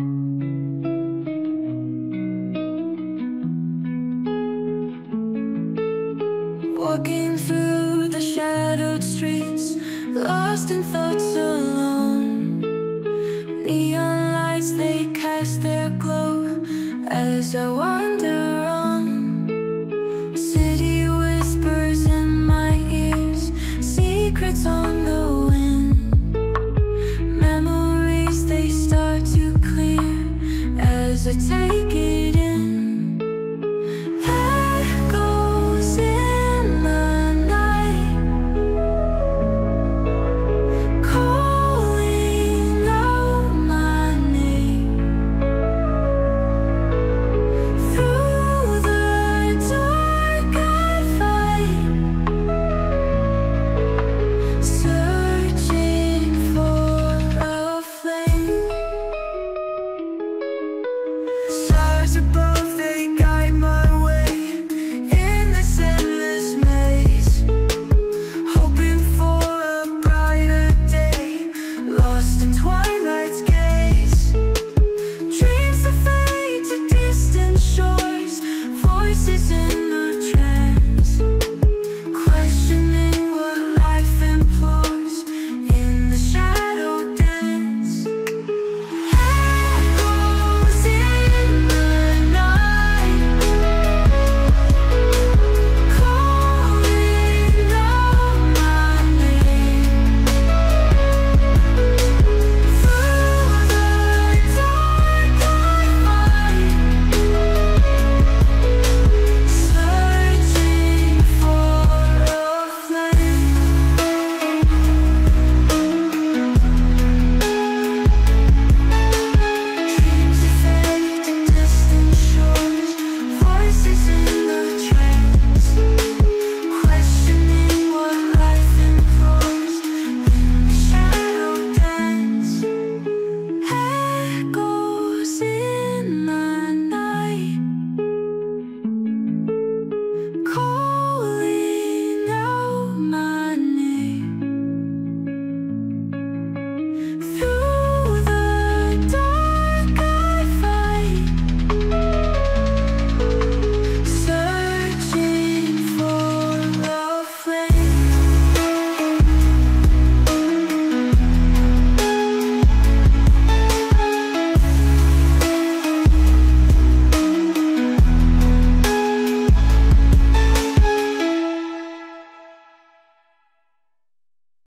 Walking through the shadowed streets, lost in thoughts alone. Neon lights, they cast their glow as I wander on. City whispers in my ears, secrets on the wind. Memories, they start to clear as I take it in. Echoes in the night, calling out my name. Through the dark I fight, searching for a flame. Stars twilight.